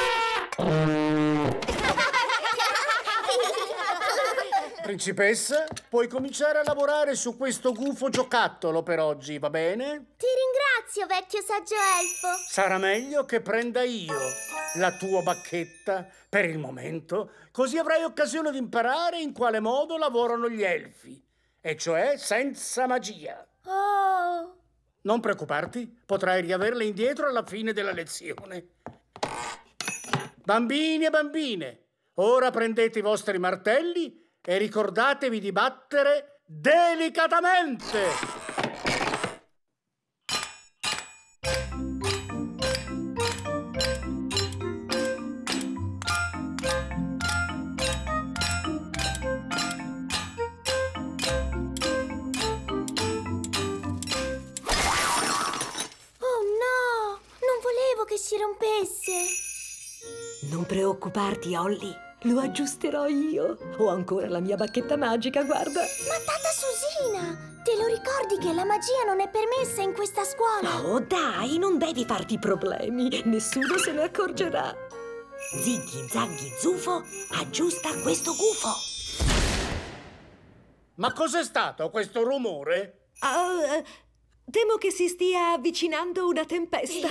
Principessa, puoi cominciare a lavorare su questo gufo giocattolo per oggi, va bene? Ti ringrazio, vecchio saggio elfo. Sarà meglio che prenda io la tua bacchetta per il momento, così avrai occasione di imparare in quale modo lavorano gli elfi, e cioè senza magia. Oh! Non preoccuparti, potrai riaverla indietro alla fine della lezione. Bambini e bambine, ora prendete i vostri martelli e ricordatevi di battere delicatamente. Che si rompesse. Non preoccuparti, Holly. Lo aggiusterò io. Ho ancora la mia bacchetta magica, guarda. Ma tata Susina, te lo ricordi che la magia non è permessa in questa scuola? Oh, dai, non devi farti problemi. Nessuno se ne accorgerà. Ziggy, Zaggy, Zufo, aggiusta questo gufo. Ma cos'è stato questo rumore? Temo che si stia avvicinando una tempesta.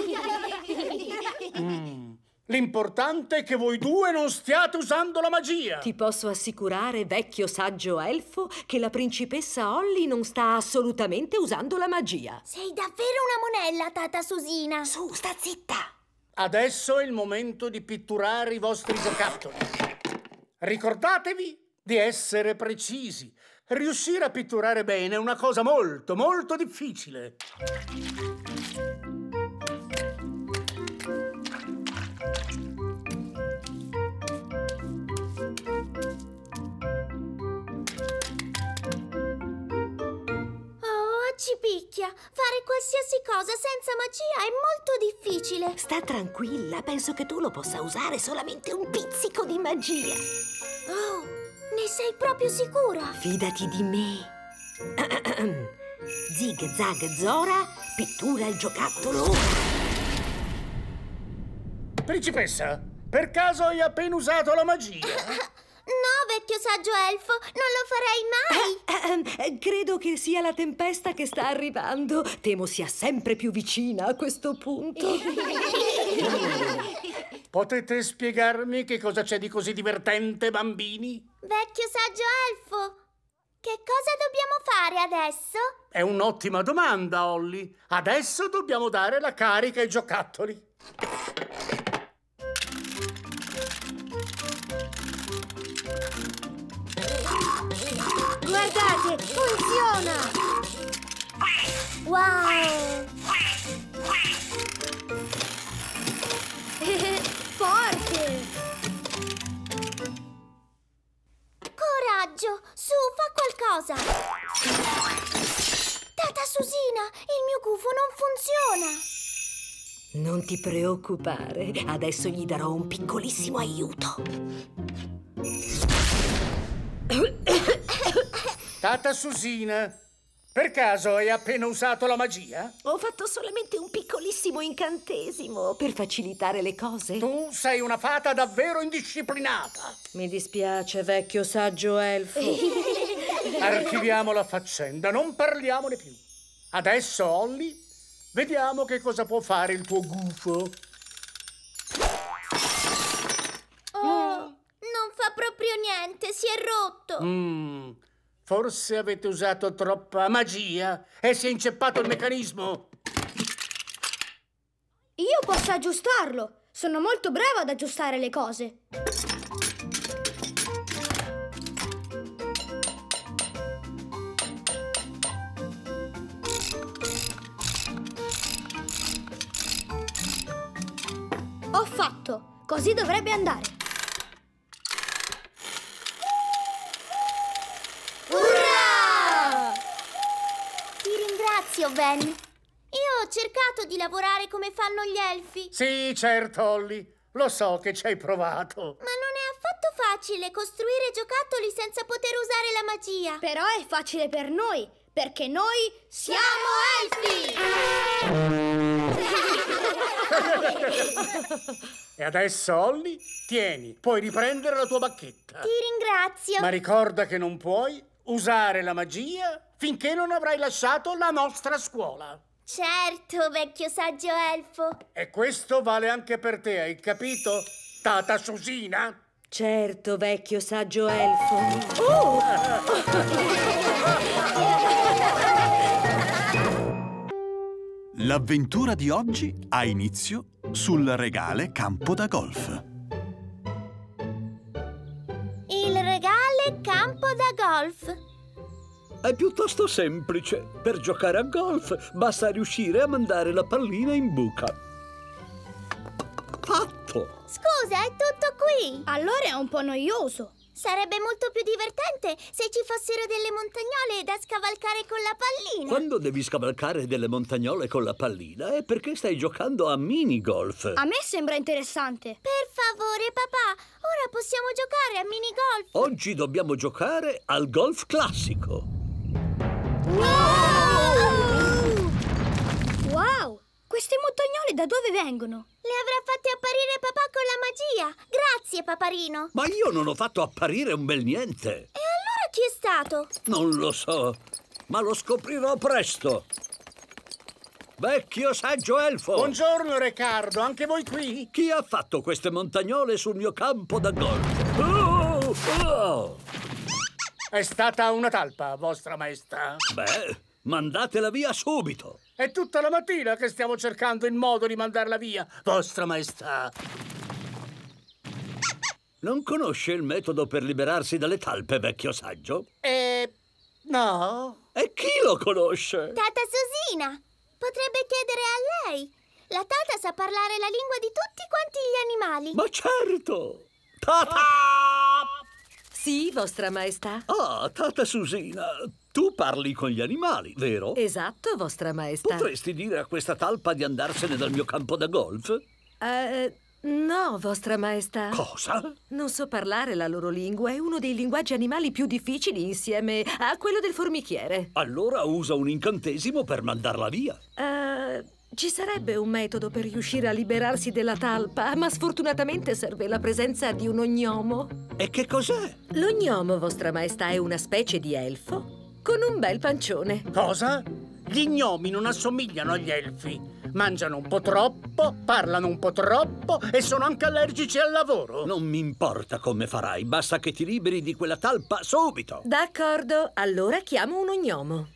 L'importante è che voi due non stiate usando la magia. Ti posso assicurare, vecchio saggio elfo, che la principessa Holly non sta assolutamente usando la magia. Sei davvero una monella, tata Susina. Su, sta zitta. Adesso è il momento di pitturare i vostri giocattoli. Ricordatevi di essere precisi. Riuscire a pitturare bene è una cosa molto, molto difficile. Ci picchia. Fare qualsiasi cosa senza magia è molto difficile. Sta tranquilla, penso che tu lo possa usare solamente un pizzico di magia. Oh, ne sei proprio sicura? Fidati di me. Zig Zag Zora, pittura il giocattolo ora. Principessa, per caso hai appena usato la magia? No, vecchio saggio elfo, non lo farei mai! Credo che sia la tempesta che sta arrivando. Temo sia sempre più vicina a questo punto. Potete spiegarmi che cosa c'è di così divertente, bambini? Vecchio saggio elfo, che cosa dobbiamo fare adesso? È un'ottima domanda, Holly. Adesso dobbiamo dare la carica ai giocattoli. Guardate, funziona! Wow! Forte! Coraggio! Su, fa qualcosa! Tata Susina, il mio gufo non funziona! Non ti preoccupare, adesso gli darò un piccolissimo aiuto. Tata Susina, per caso hai appena usato la magia? Ho fatto solamente un piccolissimo incantesimo per facilitare le cose. Tu sei una fata davvero indisciplinata. Mi dispiace, vecchio saggio elfo. Archiviamo la faccenda, non parliamone più. Adesso, Holly, vediamo che cosa può fare il tuo gufo. Non fa proprio niente, si è rotto. Forse avete usato troppa magia e si è inceppato il meccanismo. Io posso aggiustarlo. Sono molto brava ad aggiustare le cose. Ho fatto. Così dovrebbe andare. Grazie, Ben. Io ho cercato di lavorare come fanno gli elfi. Sì, certo, Holly. Lo so che ci hai provato. Ma non è affatto facile costruire giocattoli senza poter usare la magia. Però è facile per noi, perché noi siamo elfi! E adesso, Holly, tieni, puoi riprendere la tua bacchetta. Ti ringrazio. Ma ricorda che non puoi usare la magia finché non avrai lasciato la nostra scuola. Certo, vecchio saggio elfo. E questo vale anche per te, hai capito, Tata Susina? Certo, vecchio saggio elfo. L'avventura di oggi ha inizio sul regale campo da golf. Il regale campo da golf. È piuttosto semplice. Per giocare a golf basta riuscire a mandare la pallina in buca. Fatto! Scusa, è tutto qui? Allora è un po' noioso. Sarebbe molto più divertente se ci fossero delle montagnole da scavalcare con la pallina. Quando devi scavalcare delle montagnole con la pallina è perché stai giocando a minigolf. A me sembra interessante. Per favore, papà, ora possiamo giocare a minigolf. Oggi dobbiamo giocare al golf classico. Wow! Queste montagnole da dove vengono? Le avrà fatte apparire papà con la magia. Grazie, paparino. Ma io non ho fatto apparire un bel niente. E allora chi è stato? Non lo so, ma lo scoprirò presto. Vecchio saggio elfo! Buongiorno, Riccardo, anche voi qui? Chi ha fatto queste montagnole sul mio campo da golf? Oh! Oh! È stata una talpa, vostra maestà. Beh, mandatela via subito. È tutta la mattina che stiamo cercando il modo di mandarla via, vostra maestà. Non conosce il metodo per liberarsi dalle talpe, vecchio saggio? No. E chi lo conosce? Tata Susina. Potrebbe chiedere a lei. La Tata sa parlare la lingua di tutti quanti gli animali. Ma certo! Tata! Sì, vostra maestà. Ah, Tata Susina, tu parli con gli animali, vero? Esatto, vostra maestà. Potresti dire a questa talpa di andarsene dal mio campo da golf? No, vostra maestà. Cosa? Non so parlare la loro lingua, è uno dei linguaggi animali più difficili insieme a quello del formichiere. Allora usa un incantesimo per mandarla via. Ci sarebbe un metodo per riuscire a liberarsi della talpa, ma sfortunatamente serve la presenza di un ognomo. E che cos'è? L'ognomo, vostra maestà, è una specie di elfo con un bel pancione. Cosa? Gli gnomi non assomigliano agli elfi. Mangiano un po' troppo, parlano un po' troppo e sono anche allergici al lavoro. Non mi importa come farai, basta che ti liberi di quella talpa subito. D'accordo, allora chiamo un ognomo.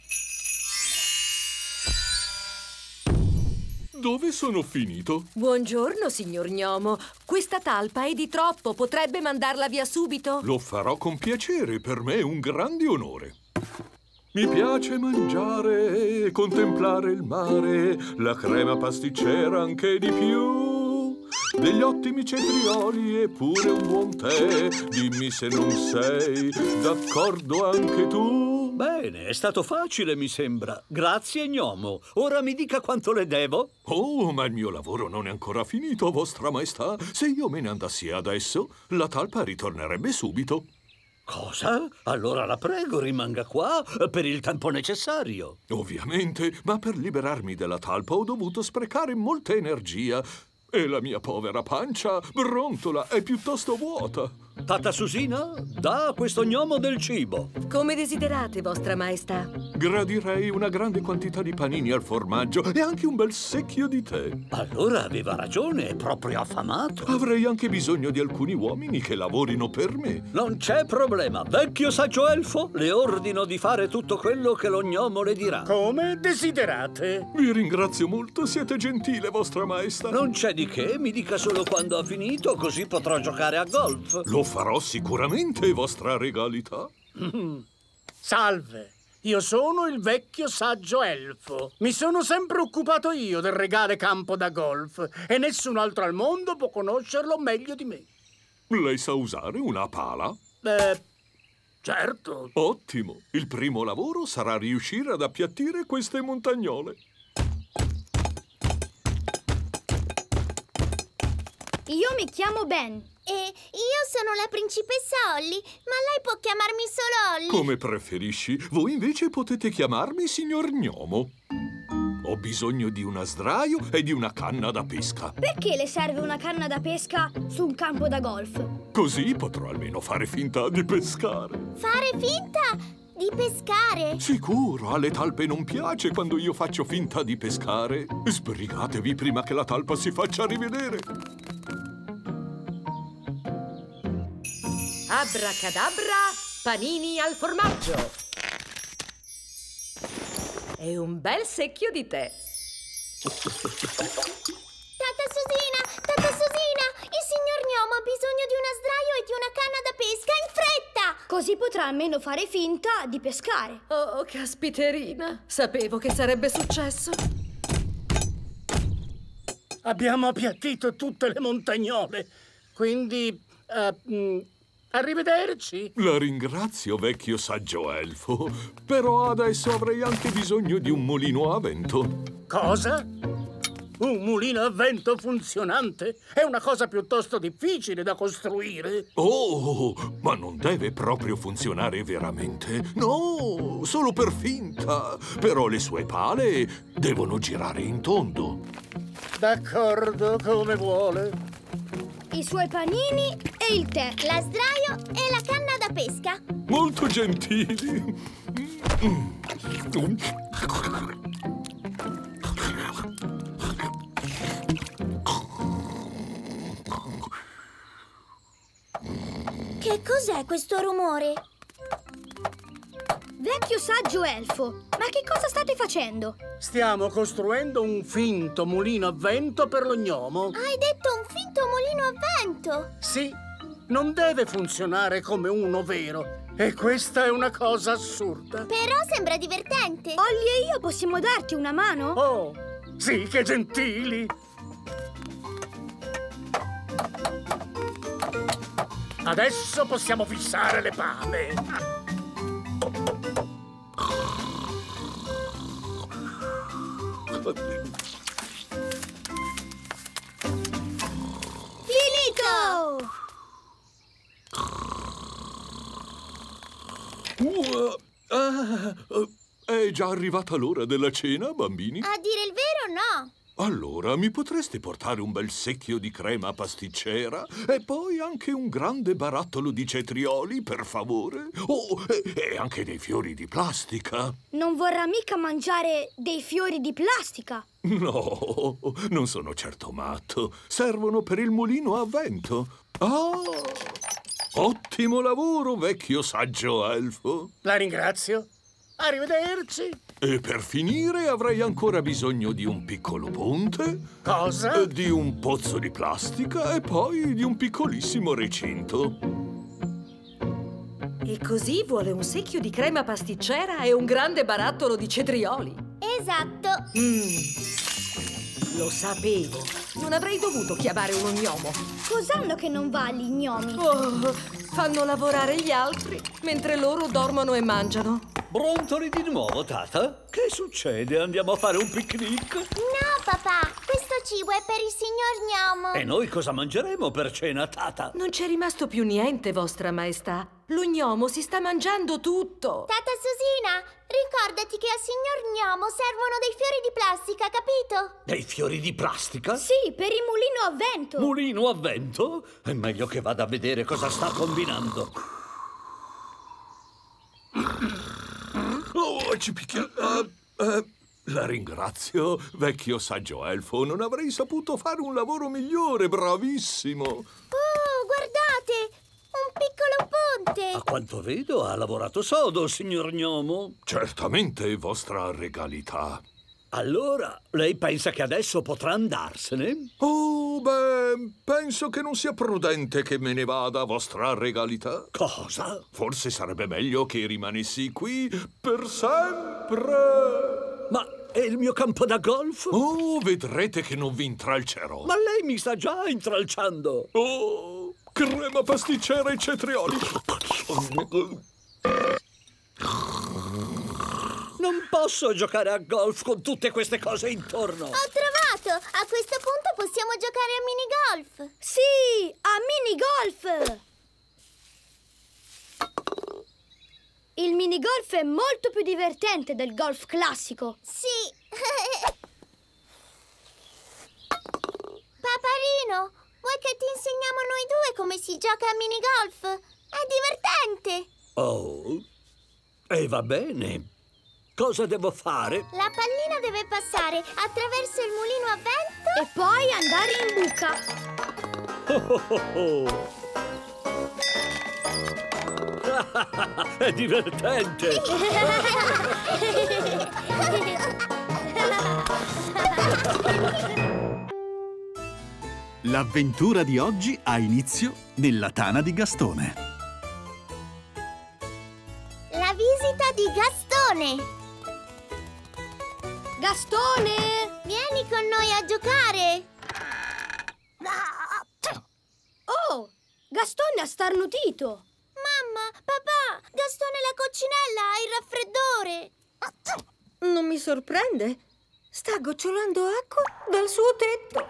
Dove sono finito? Buongiorno, signor gnomo. Questa talpa è di troppo, potrebbe mandarla via subito? Lo farò con piacere, per me è un grande onore. Mi piace mangiare e contemplare il mare, la crema pasticcera anche di più. Degli ottimi cetrioli e pure un buon tè, dimmi se non sei d'accordo anche tu. Bene, è stato facile, mi sembra. Grazie, gnomo. Ora mi dica quanto le devo. Oh, ma il mio lavoro non è ancora finito, vostra maestà. Se io me ne andassi adesso, la talpa ritornerebbe subito. Cosa? Allora la prego, rimanga qua per il tempo necessario. Ovviamente, ma per liberarmi della talpa ho dovuto sprecare molta energia. E la mia povera pancia brontola, è piuttosto vuota. Tata Susina, dà a questo gnomo del cibo. Come desiderate, vostra maestà. Gradirei una grande quantità di panini al formaggio e anche un bel secchio di tè. Allora aveva ragione, è proprio affamato. Avrei anche bisogno di alcuni uomini che lavorino per me. Non c'è problema. Vecchio saggio elfo, le ordino di fare tutto quello che lo gnomo le dirà. Come desiderate. Vi ringrazio molto, siete gentile, vostra maestà. Non c'è di che, mi dica solo quando ha finito, così potrò giocare a golf. Lo farò sicuramente, vostra regalità. Salve, io sono il vecchio saggio elfo. Mi sono sempre occupato io del regale campo da golf e nessun altro al mondo può conoscerlo meglio di me. Lei sa usare una pala? Certo. Ottimo. Il primo lavoro sarà riuscire ad appiattire queste montagnole. Io mi chiamo Ben. E io sono la principessa Holly, ma lei può chiamarmi solo Holly. Come preferisci. Voi invece potete chiamarmi signor Gnomo. Ho bisogno di una sdraio e di una canna da pesca. Perché le serve una canna da pesca su un campo da golf? Così potrò almeno fare finta di pescare. Fare finta di pescare? Sicuro, alle talpe non piace quando io faccio finta di pescare. Sbrigatevi prima che la talpa si faccia rivedere. Abracadabra, panini al formaggio. E un bel secchio di tè. Tata Susina, il signor Gnomo ha bisogno di una sdraio e di una canna da pesca in fretta! Così potrà almeno fare finta di pescare. Oh, caspiterina. Sapevo che sarebbe successo. Abbiamo appiattito tutte le montagnole, quindi... arrivederci. La ringrazio, vecchio saggio elfo. Però adesso avrei anche bisogno di un mulino a vento. Cosa? Un mulino a vento funzionante? È una cosa piuttosto difficile da costruire. Oh, ma non deve proprio funzionare veramente. No, solo per finta. Però le sue pale devono girare in tondo. D'accordo, come vuole. I suoi panini e il tè. La sdraio e la canna da pesca. Molto gentili. Che cos'è questo rumore? Vecchio saggio elfo, ma che cosa state facendo? Stiamo costruendo un finto mulino a vento per lo gnomo. Hai detto un finto mulino a vento? Sì, non deve funzionare come uno vero. E questa è una cosa assurda. Però sembra divertente. Holly e io possiamo darti una mano? Oh, sì, che gentili. Adesso possiamo fissare le pale. Finito! È già arrivata l'ora della cena, bambini? A dire il vero, no. Allora, mi potreste portare un bel secchio di crema pasticcera? E poi anche un grande barattolo di cetrioli, per favore? Oh, e anche dei fiori di plastica. Non vorrà mica mangiare dei fiori di plastica? No, non sono certo matto. Servono per il mulino a vento. Ah, ottimo lavoro, vecchio saggio elfo. La ringrazio. Arrivederci. E per finire avrei ancora bisogno di un piccolo ponte. Cosa? Di un pozzo di plastica e poi di un piccolissimo recinto. E così vuole un secchio di crema pasticcera e un grande barattolo di cetrioli. Esatto. Lo sapevo. Non avrei dovuto chiamare uno gnomo. Cos'hanno che non va agli gnomi? Oh, fanno lavorare gli altri mentre loro dormono e mangiano. Brontoli di nuovo, Tata? Che succede? Andiamo a fare un picnic? No, papà. Questo cibo è per il signor Gnomo. E noi cosa mangeremo per cena, Tata? Non c'è rimasto più niente, vostra maestà. Lo gnomo si sta mangiando tutto. Tata Susina, ricordati che al signor Gnomo servono dei fiori di plastica, capito? Dei fiori di plastica? Sì, per il mulino a vento. Mulino a vento? È meglio che vada a vedere cosa sta combinando. Oh, ci picchia. La ringrazio, vecchio saggio elfo. Non avrei saputo fare un lavoro migliore, bravissimo. Oh, guardate! Un piccolo ponte! A quanto vedo ha lavorato sodo, signor Gnomo. Certamente, vostra regalità. Allora, lei pensa che adesso potrà andarsene? Oh, beh, penso che non sia prudente che me ne vada, vostra regalità. Cosa? Forse sarebbe meglio che rimanessi qui per sempre. Ma è il mio campo da golf? Oh, vedrete che non vi intralcerò. Ma lei mi sta già intralciando. Oh, crema pasticcera e cetrioli. Non posso giocare a golf con tutte queste cose intorno. Ho trovato! A questo punto possiamo giocare a minigolf! Sì, a minigolf! Il minigolf è molto più divertente del golf classico. Sì! Paparino, vuoi che ti insegniamo noi due come si gioca a minigolf? È divertente! Oh, e va bene. Cosa devo fare? La pallina deve passare attraverso il mulino a vento e poi andare in buca. Oh, oh, oh. È divertente! L'avventura di oggi ha inizio nella tana di Gastone. La visita di Gastone! Gastone! Vieni con noi a giocare! Oh! Gastone ha starnutito! Mamma, papà, Gastone la coccinella ha il raffreddore! Non mi sorprende. Sta gocciolando acqua dal suo tetto.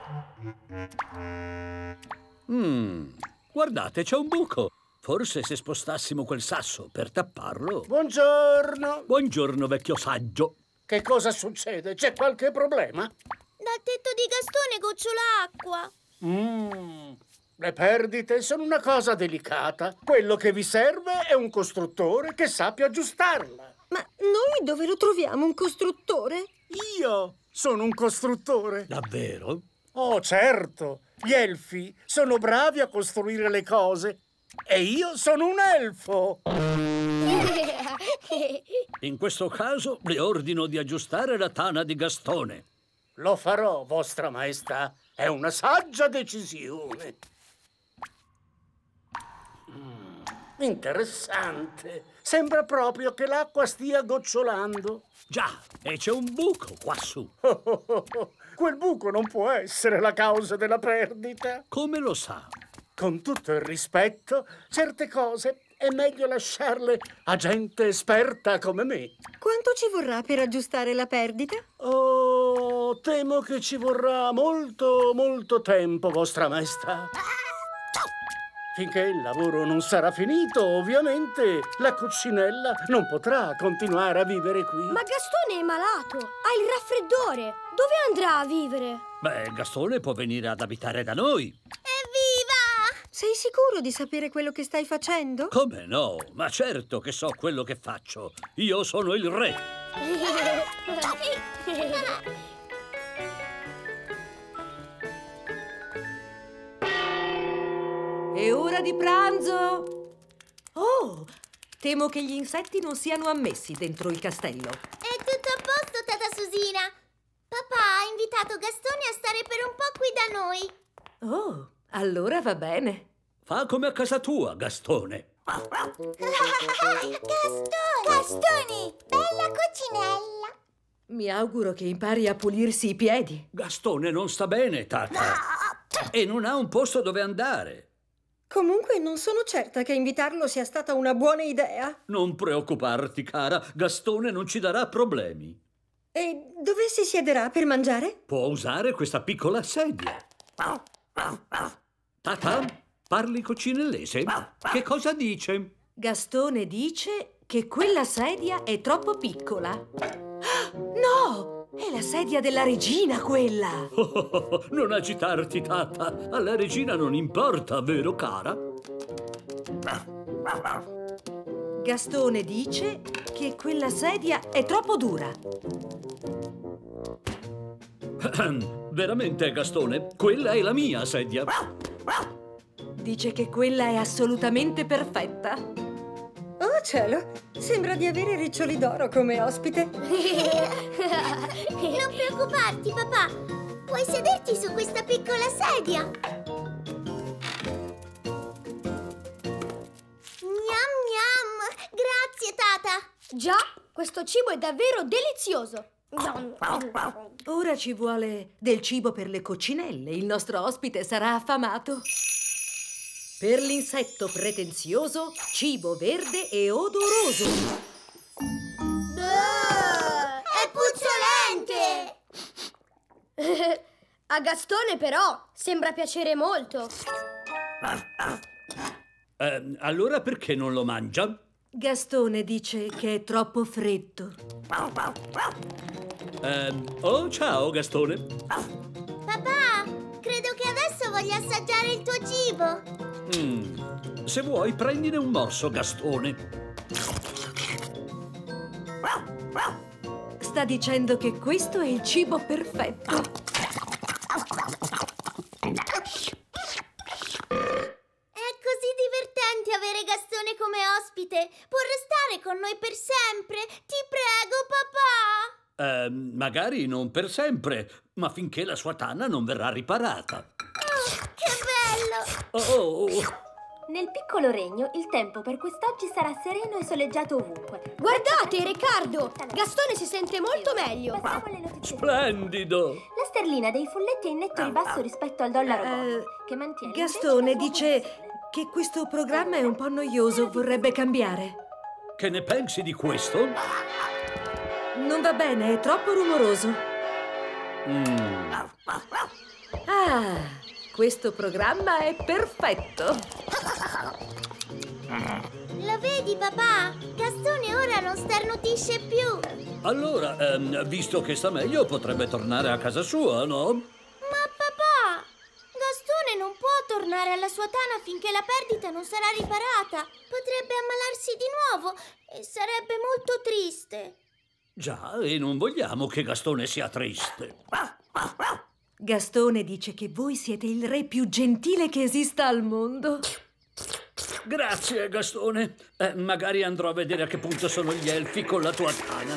Guardate, c'è un buco. Forse se spostassimo quel sasso per tapparlo... Buongiorno! Buongiorno, vecchio saggio. Che cosa succede? C'è qualche problema? Dal tetto di Gastone gocciola acqua. Le perdite sono una cosa delicata. Quello che vi serve è un costruttore che sappia aggiustarla. Ma noi dove lo troviamo un costruttore? Io sono un costruttore. Davvero? Oh, certo. Gli elfi sono bravi a costruire le cose. E io sono un elfo. In questo caso le ordino di aggiustare la tana di Gastone. Lo farò, vostra maestà. È una saggia decisione. Interessante. Sembra proprio che l'acqua stia gocciolando. Già, e c'è un buco quassù. Quel buco non può essere la causa della perdita. Come lo sa? Con tutto il rispetto, certe cose è meglio lasciarle a gente esperta come me. Quanto ci vorrà per aggiustare la perdita? Oh, temo che ci vorrà molto, molto tempo, vostra maestà. Finché il lavoro non sarà finito, ovviamente, la coccinella non potrà continuare a vivere qui. Ma Gastone è malato, ha il raffreddore. Dove andrà a vivere? Beh, Gastone può venire ad abitare da noi. Evviva! Sei sicuro di sapere quello che stai facendo? Come no? Ma certo che so quello che faccio. Io sono il re. È ora di pranzo! Oh, temo che gli insetti non siano ammessi dentro il castello. È tutto a posto, tata Susina. Papà ha invitato Gastone a stare per un po' qui da noi. Oh, allora va bene. Fa come a casa tua, Gastone. Gastone, bella coccinella. Mi auguro che impari a pulirsi i piedi. Gastone non sta bene, tata. E non ha un posto dove andare. Comunque non sono certa che invitarlo sia stata una buona idea. Non preoccuparti, cara. Gastone non ci darà problemi. E dove si siederà per mangiare? Può usare questa piccola sedia. Tata, parli coccinellese? Che cosa dice? Gastone dice che quella sedia è troppo piccola. No! È la sedia della regina, quella! Oh, non agitarti, tata. Alla regina non importa, vero, cara? Gastone dice che quella sedia è troppo dura. Veramente, Gastone? Quella è la mia sedia. Dice che quella è assolutamente perfetta. Oh, cielo! Sembra di avere riccioli d'oro come ospite. Non preoccuparti, papà. Puoi sederti su questa piccola sedia. Gnam gnam. Grazie, tata. Già, questo cibo è davvero delizioso. Ora ci vuole del cibo per le coccinelle. Il nostro ospite sarà affamato. Per l'insetto pretenzioso, cibo verde e odoroso. È puzzolente! A Gastone però sembra piacere molto. Allora perché non lo mangia? Gastone dice che è troppo freddo. Oh, ciao, Gastone. Papà, credo che adesso voglia assaggiare il tuo cibo. Se vuoi, prendine un morso, Gastone. Sta dicendo che questo è il cibo perfetto. È così divertente avere Gastone come ospite. Può restare con noi per sempre. Ti prego, papà. Magari non per sempre, ma finché la sua tana non verrà riparata. Oh, che bello! Oh. Nel piccolo regno il tempo per quest'oggi sarà sereno e soleggiato ovunque. Guardate, Riccardo! Gastone si sente molto meglio. Passiamo alle notizie. Splendido! La sterlina dei folletti è in netto ribasso rispetto al dollaro gold, che mantiene... Gastone dice che questo programma è un po' noioso, vorrebbe cambiare. Che ne pensi di questo? Non va bene, è troppo rumoroso. Ah, questo programma è perfetto. Lo vedi, papà? Gastone ora non starnutisce più. Allora, visto che sta meglio, potrebbe tornare a casa sua, no? Ma papà, Gastone non può tornare alla sua tana finché la perdita non sarà riparata. Potrebbe ammalarsi di nuovo e sarebbe molto triste. Già, e non vogliamo che Gastone sia triste. Gastone dice che voi siete il re più gentile che esista al mondo. Grazie, Gastone. Magari andrò a vedere a che punto sono gli elfi con la tua tana.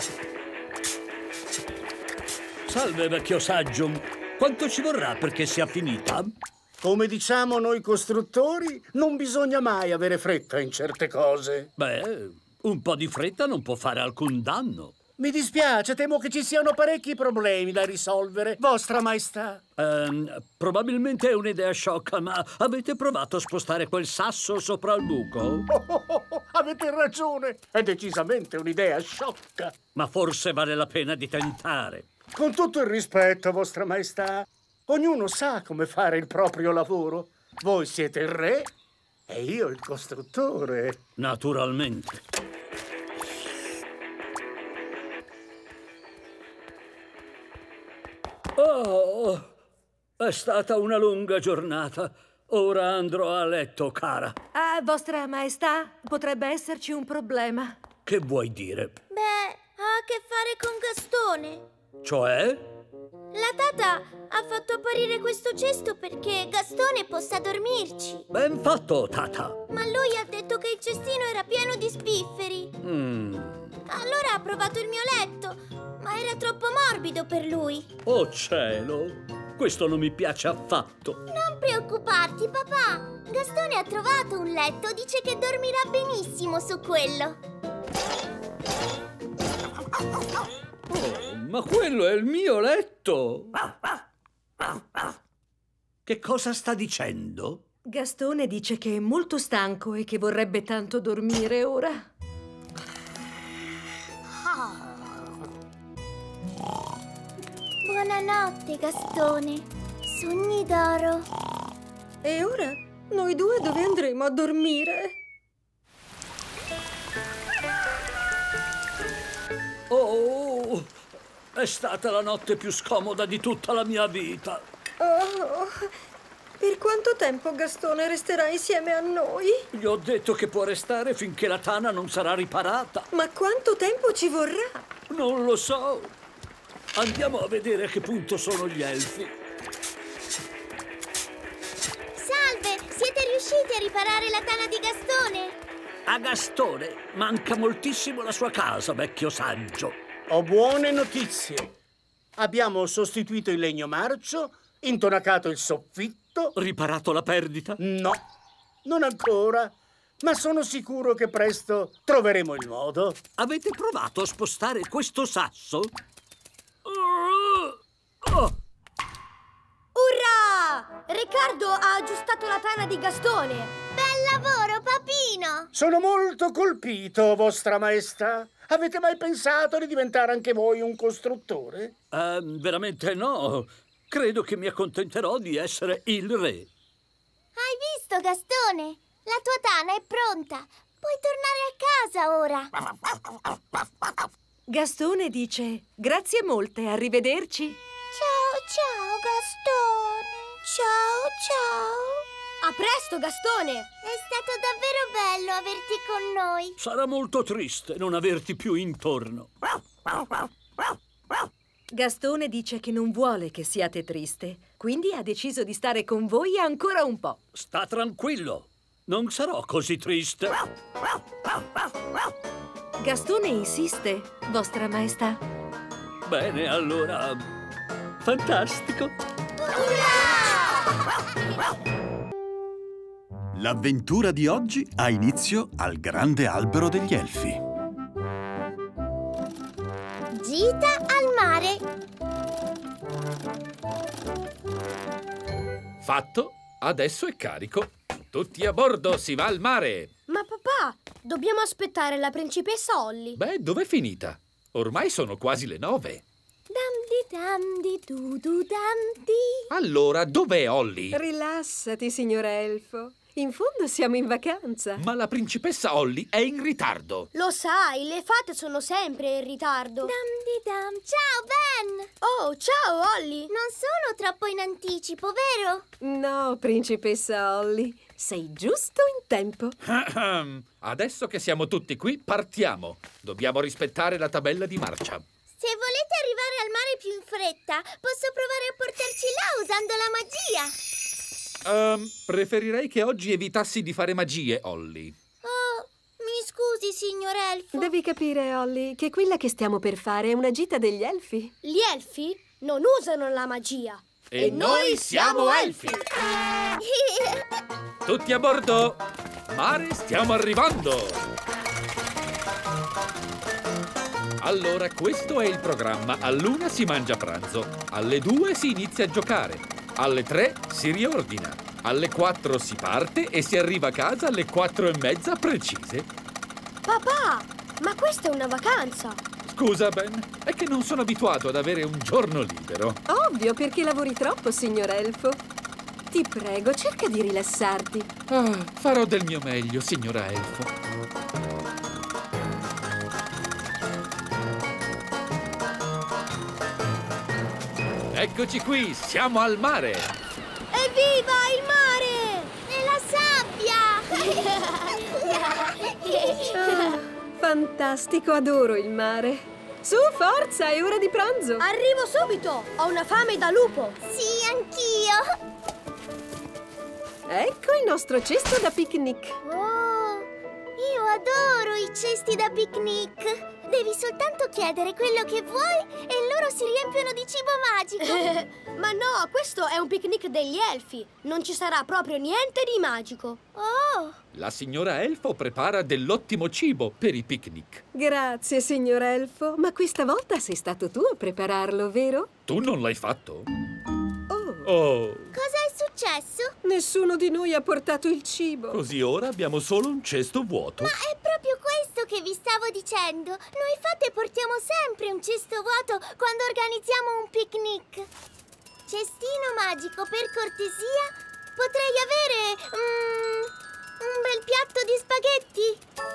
Salve, vecchio saggio. Quanto ci vorrà perché sia finita? Come diciamo noi costruttori, non bisogna mai avere fretta in certe cose. Beh, un po' di fretta non può fare alcun danno. Mi dispiace, temo che ci siano parecchi problemi da risolvere, Vostra Maestà. Probabilmente è un'idea sciocca, ma avete provato a spostare quel sasso sopra il buco? Avete ragione, è decisamente un'idea sciocca. Ma forse vale la pena di tentare. Con tutto il rispetto, Vostra Maestà, ognuno sa come fare il proprio lavoro. Voi siete il re e io il costruttore. Naturalmente. Oh, è stata una lunga giornata. Ora andrò a letto, cara. Ah, Vostra Maestà, potrebbe esserci un problema. Che vuoi dire? Beh, ha a che fare con Gastone. Cioè? La tata ha fatto apparire questo cesto perché Gastone possa dormirci. Ben fatto, tata. Ma lui ha detto che il cestino era pieno di spifferi. Allora ha provato il mio letto, ma era troppo morbido per lui. Oh cielo, questo non mi piace affatto. Non preoccuparti, papà. Gastone ha trovato un letto, dice che dormirà benissimo su quello. Oh, ma quello è il mio letto. Che cosa sta dicendo? Gastone dice che è molto stanco e che vorrebbe tanto dormire ora. Buonanotte, Gastone. Sogni d'oro. E ora? Noi due dove andremo a dormire? Oh, è stata la notte più scomoda di tutta la mia vita. Oh, per quanto tempo Gastone resterà insieme a noi? Gli ho detto che può restare finché la tana non sarà riparata. Ma quanto tempo ci vorrà? Non lo so. Andiamo a vedere a che punto sono gli elfi. Salve, siete riusciti a riparare la tana di Gastone? A Gastone manca moltissimo la sua casa, vecchio saggio. Ho buone notizie. Abbiamo sostituito il legno marcio, intonacato il soffitto. Riparato la perdita? No, non ancora, ma sono sicuro che presto troveremo il modo. Avete provato a spostare questo sasso? Urrà! Riccardo ha aggiustato la tana di Gastone. Bel lavoro, papino! Sono molto colpito, Vostra Maestà. Avete mai pensato di diventare anche voi un costruttore? Veramente no. Credo che mi accontenterò di essere il re. Hai visto, Gastone? La tua tana è pronta. Puoi tornare a casa ora. Gastone dice grazie molte, arrivederci. Ciao, Gastone. Ciao. A presto, Gastone! È stato davvero bello averti con noi. Sarà molto triste non averti più intorno. Gastone dice che non vuole che siate triste, quindi ha deciso di stare con voi ancora un po'. Sta tranquillo, non sarò così triste. Gastone insiste, Vostra Maestà. Bene, allora... fantastico! L'avventura di oggi ha inizio al grande albero degli Elfi. Gita al mare. Fatto, adesso è carico. Tutti a bordo, si va al mare. Ma papà, dobbiamo aspettare la principessa Olly. Beh, dov'è finita? Ormai sono quasi le 9. Damdi du damdi. Allora, dov'è Olly? Rilassati, signor Elfo. In fondo siamo in vacanza. Ma la principessa Olly è in ritardo. Lo sai, le fate sono sempre in ritardo. Dam. Ciao, Ben. Oh, ciao, Olly. Non sono troppo in anticipo, vero? No, principessa Olly. Sei giusto in tempo. Adesso che siamo tutti qui, partiamo. Dobbiamo rispettare la tabella di marcia. Se volete arrivare al mare più in fretta, posso provare a portarci là usando la magia. Preferirei che oggi evitassi di fare magie, Olly. Oh, mi scusi, signor Elfo. Devi capire, Olly, che quella che stiamo per fare è una gita degli Elfi. Gli Elfi non usano la magia. E noi siamo Elfi! Tutti a bordo! Mare, stiamo arrivando! Allora, questo è il programma. All'1 si mangia pranzo, alle 2 si inizia a giocare, alle 3 si riordina, alle 4 si parte e si arriva a casa alle 4:30 precise. Papà, ma questa è una vacanza. Scusa, Ben, è che non sono abituato ad avere un giorno libero. Ovvio, perché lavori troppo, signor Elfo. Ti prego, cerca di rilassarti. Farò del mio meglio, signora Elfo. Eccoci qui, siamo al mare! Evviva il mare! E la sabbia! Fantastico, adoro il mare. Su, forza, è ora di pranzo. Arrivo subito! Ho una fame da lupo! Sì, anch'io! Ecco il nostro cesto da picnic. Oh, io adoro i cesti da picnic! Devi soltanto chiedere quello che vuoi e loro si riempiono di cibo magico. Ma no, questo è un picnic degli Elfi. Non ci sarà proprio niente di magico. Oh! La signora Elfo prepara dell'ottimo cibo per i picnic. Grazie, signor Elfo. Ma questa volta sei stato tu a prepararlo, vero? Tu non l'hai fatto? Oh. Cosa è successo? Nessuno di noi ha portato il cibo. Così ora abbiamo solo un cesto vuoto. Ma è proprio questo che vi stavo dicendo. Noi fate portiamo sempre un cesto vuoto quando organizziamo un picnic. Cestino magico, per cortesia, potrei avere un bel piatto di spaghetti?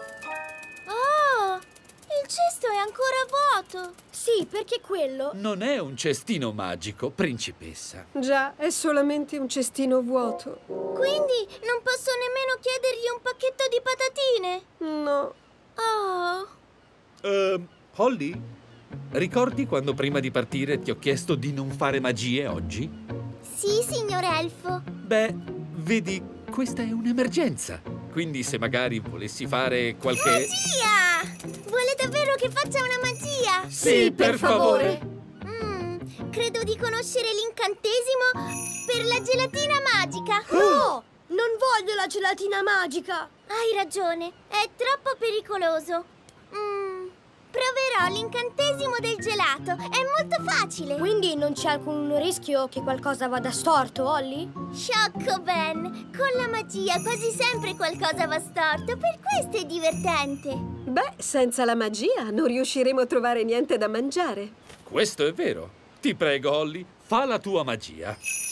Oh, il cesto è ancora vuoto. Sì, perché quello... Non è un cestino magico, principessa. Già, è solamente un cestino vuoto. Quindi non posso nemmeno chiedergli un pacchetto di patatine? No. Oh. Holly, ricordi quando prima di partire ti ho chiesto di non fare magie oggi? Sì, signor Elfo. Beh, vedi, questa è un'emergenza. Quindi se magari volessi fare qualche... Magia! Vuole davvero che faccia una magia? Sì, per favore. Credo di conoscere l'incantesimo per la gelatina magica. No! Non voglio la gelatina magica! Hai ragione, è troppo pericoloso. Proverò l'incantesimo del gelato, è molto facile. Quindi non c'è alcun rischio che qualcosa vada storto, Olly? Sciocco, Ben! Con la magia quasi sempre qualcosa va storto, per questo è divertente. Beh, senza la magia non riusciremo a trovare niente da mangiare. Questo è vero. Ti prego, Holly, fa la tua magia.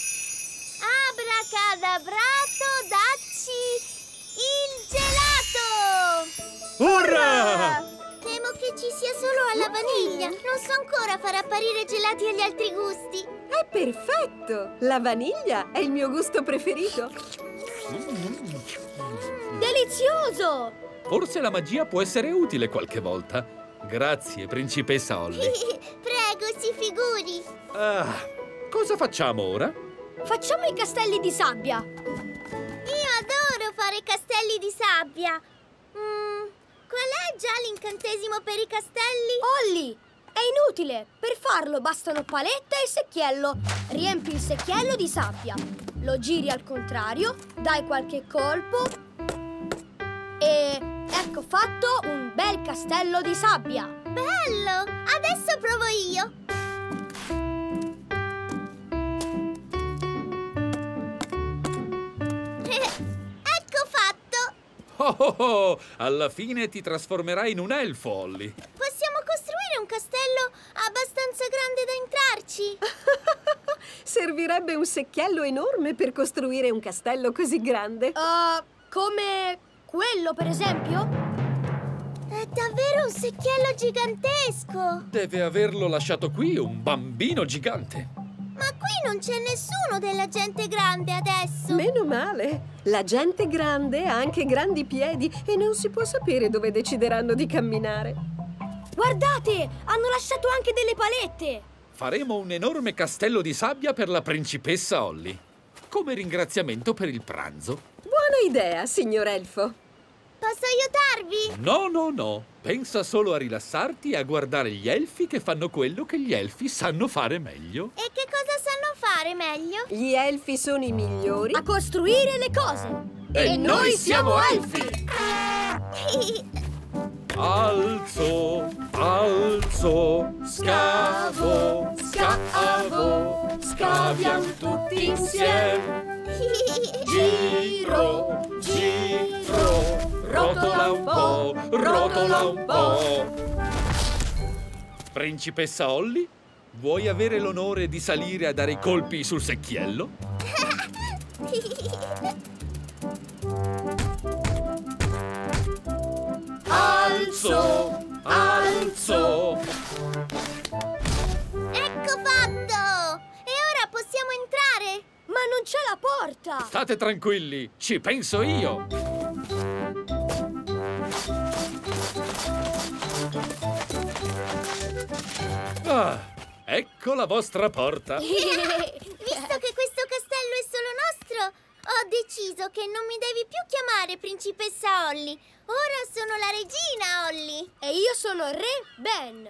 Abracadabrato, dacci il gelato! Urrà! Temo che ci sia solo alla vaniglia. Non so ancora far apparire gelati agli altri gusti. È perfetto! La vaniglia è il mio gusto preferito. Delizioso! Forse la magia può essere utile qualche volta. Grazie, principessa Holly. Prego, si figuri. Cosa facciamo ora? Facciamo i castelli di sabbia. Io adoro fare castelli di sabbia. Qual è già l'incantesimo per i castelli? Olli! È inutile! Per farlo bastano paletta e secchiello. Riempi il secchiello di sabbia. Lo giri al contrario, dai qualche colpo e ecco fatto un bel castello di sabbia. Bello! Adesso provo io. Ecco fatto! Oh! Alla fine ti trasformerai in un elfo, Holly. Possiamo costruire un castello abbastanza grande da entrarci? Servirebbe un secchiello enorme per costruire un castello così grande. Come quello, per esempio? È davvero un secchiello gigantesco! Deve averlo lasciato qui un bambino gigante. Ma qui non c'è nessuno della gente grande adesso! Meno male! La gente grande ha anche grandi piedi e non si può sapere dove decideranno di camminare. Guardate! Hanno lasciato anche delle palette! Faremo un enorme castello di sabbia per la principessa Holly, come ringraziamento per il pranzo. Buona idea, signor elfo! Posso aiutarvi? No. Pensa solo a rilassarti e a guardare gli elfi che fanno quello che gli elfi sanno fare meglio. E che cosa sanno fare meglio? Gli elfi sono i migliori a costruire le cose! E noi siamo elfi! Alzo, scavo, scaviamo tutti insieme. Giro, rotola un po'. Principessa Holly, vuoi avere l'onore di salire a dare i colpi sul secchiello? Alzo! Ecco fatto! E ora possiamo entrare? Ma non c'è la porta! State tranquilli, ci penso io! Ecco la vostra porta! Visto che questo castello è solo nostro, ho deciso che non mi devi più chiamare principessa Holly. Ora sono la regina Holly. E io sono re Ben.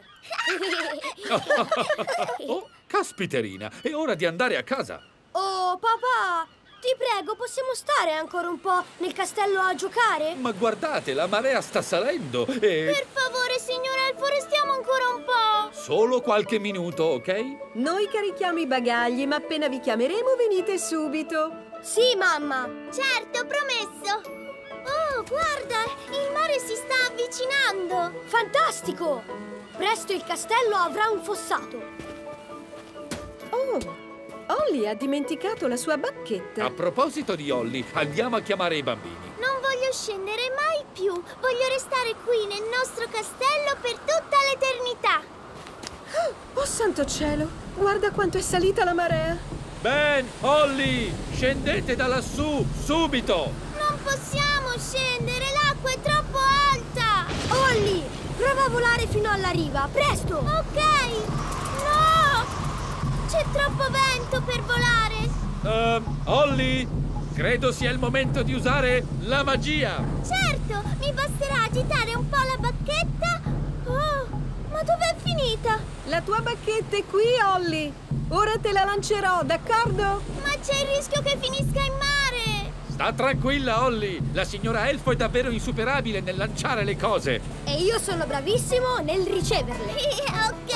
Oh, caspiterina, è ora di andare a casa. Oh, papà, ti prego, possiamo stare ancora un po' nel castello a giocare? Ma guardate, la marea sta salendo e... Per favore, signor elfo, restiamo ancora un po'. Solo qualche minuto, ok? Noi carichiamo i bagagli, ma appena vi chiameremo venite subito. Sì, mamma. Certo, promesso. Oh, guarda, il mare si sta avvicinando. Fantastico! Presto il castello avrà un fossato. Oh, Holly ha dimenticato la sua bacchetta. A proposito di Holly, andiamo a chiamare i bambini. Non voglio scendere mai più. Voglio restare qui nel nostro castello per tutta l'eternità. Oh, santo cielo! Guarda quanto è salita la marea. Ben, Holly, scendete da lassù, subito! Non possiamo scendere, l'acqua è troppo alta! Holly, prova a volare fino alla riva, presto! Ok! No! C'è troppo vento per volare! Holly, credo sia il momento di usare la magia! Certo, mi basterà agitare un po' la bacchetta. Oh, ma dov'è finita? La tua bacchetta è qui, Holly. Ora te la lancerò, d'accordo? Ma c'è il rischio che finisca in mare! Sta tranquilla, Holly! La signora Elfo è davvero insuperabile nel lanciare le cose! E io sono bravissimo nel riceverle! Ok!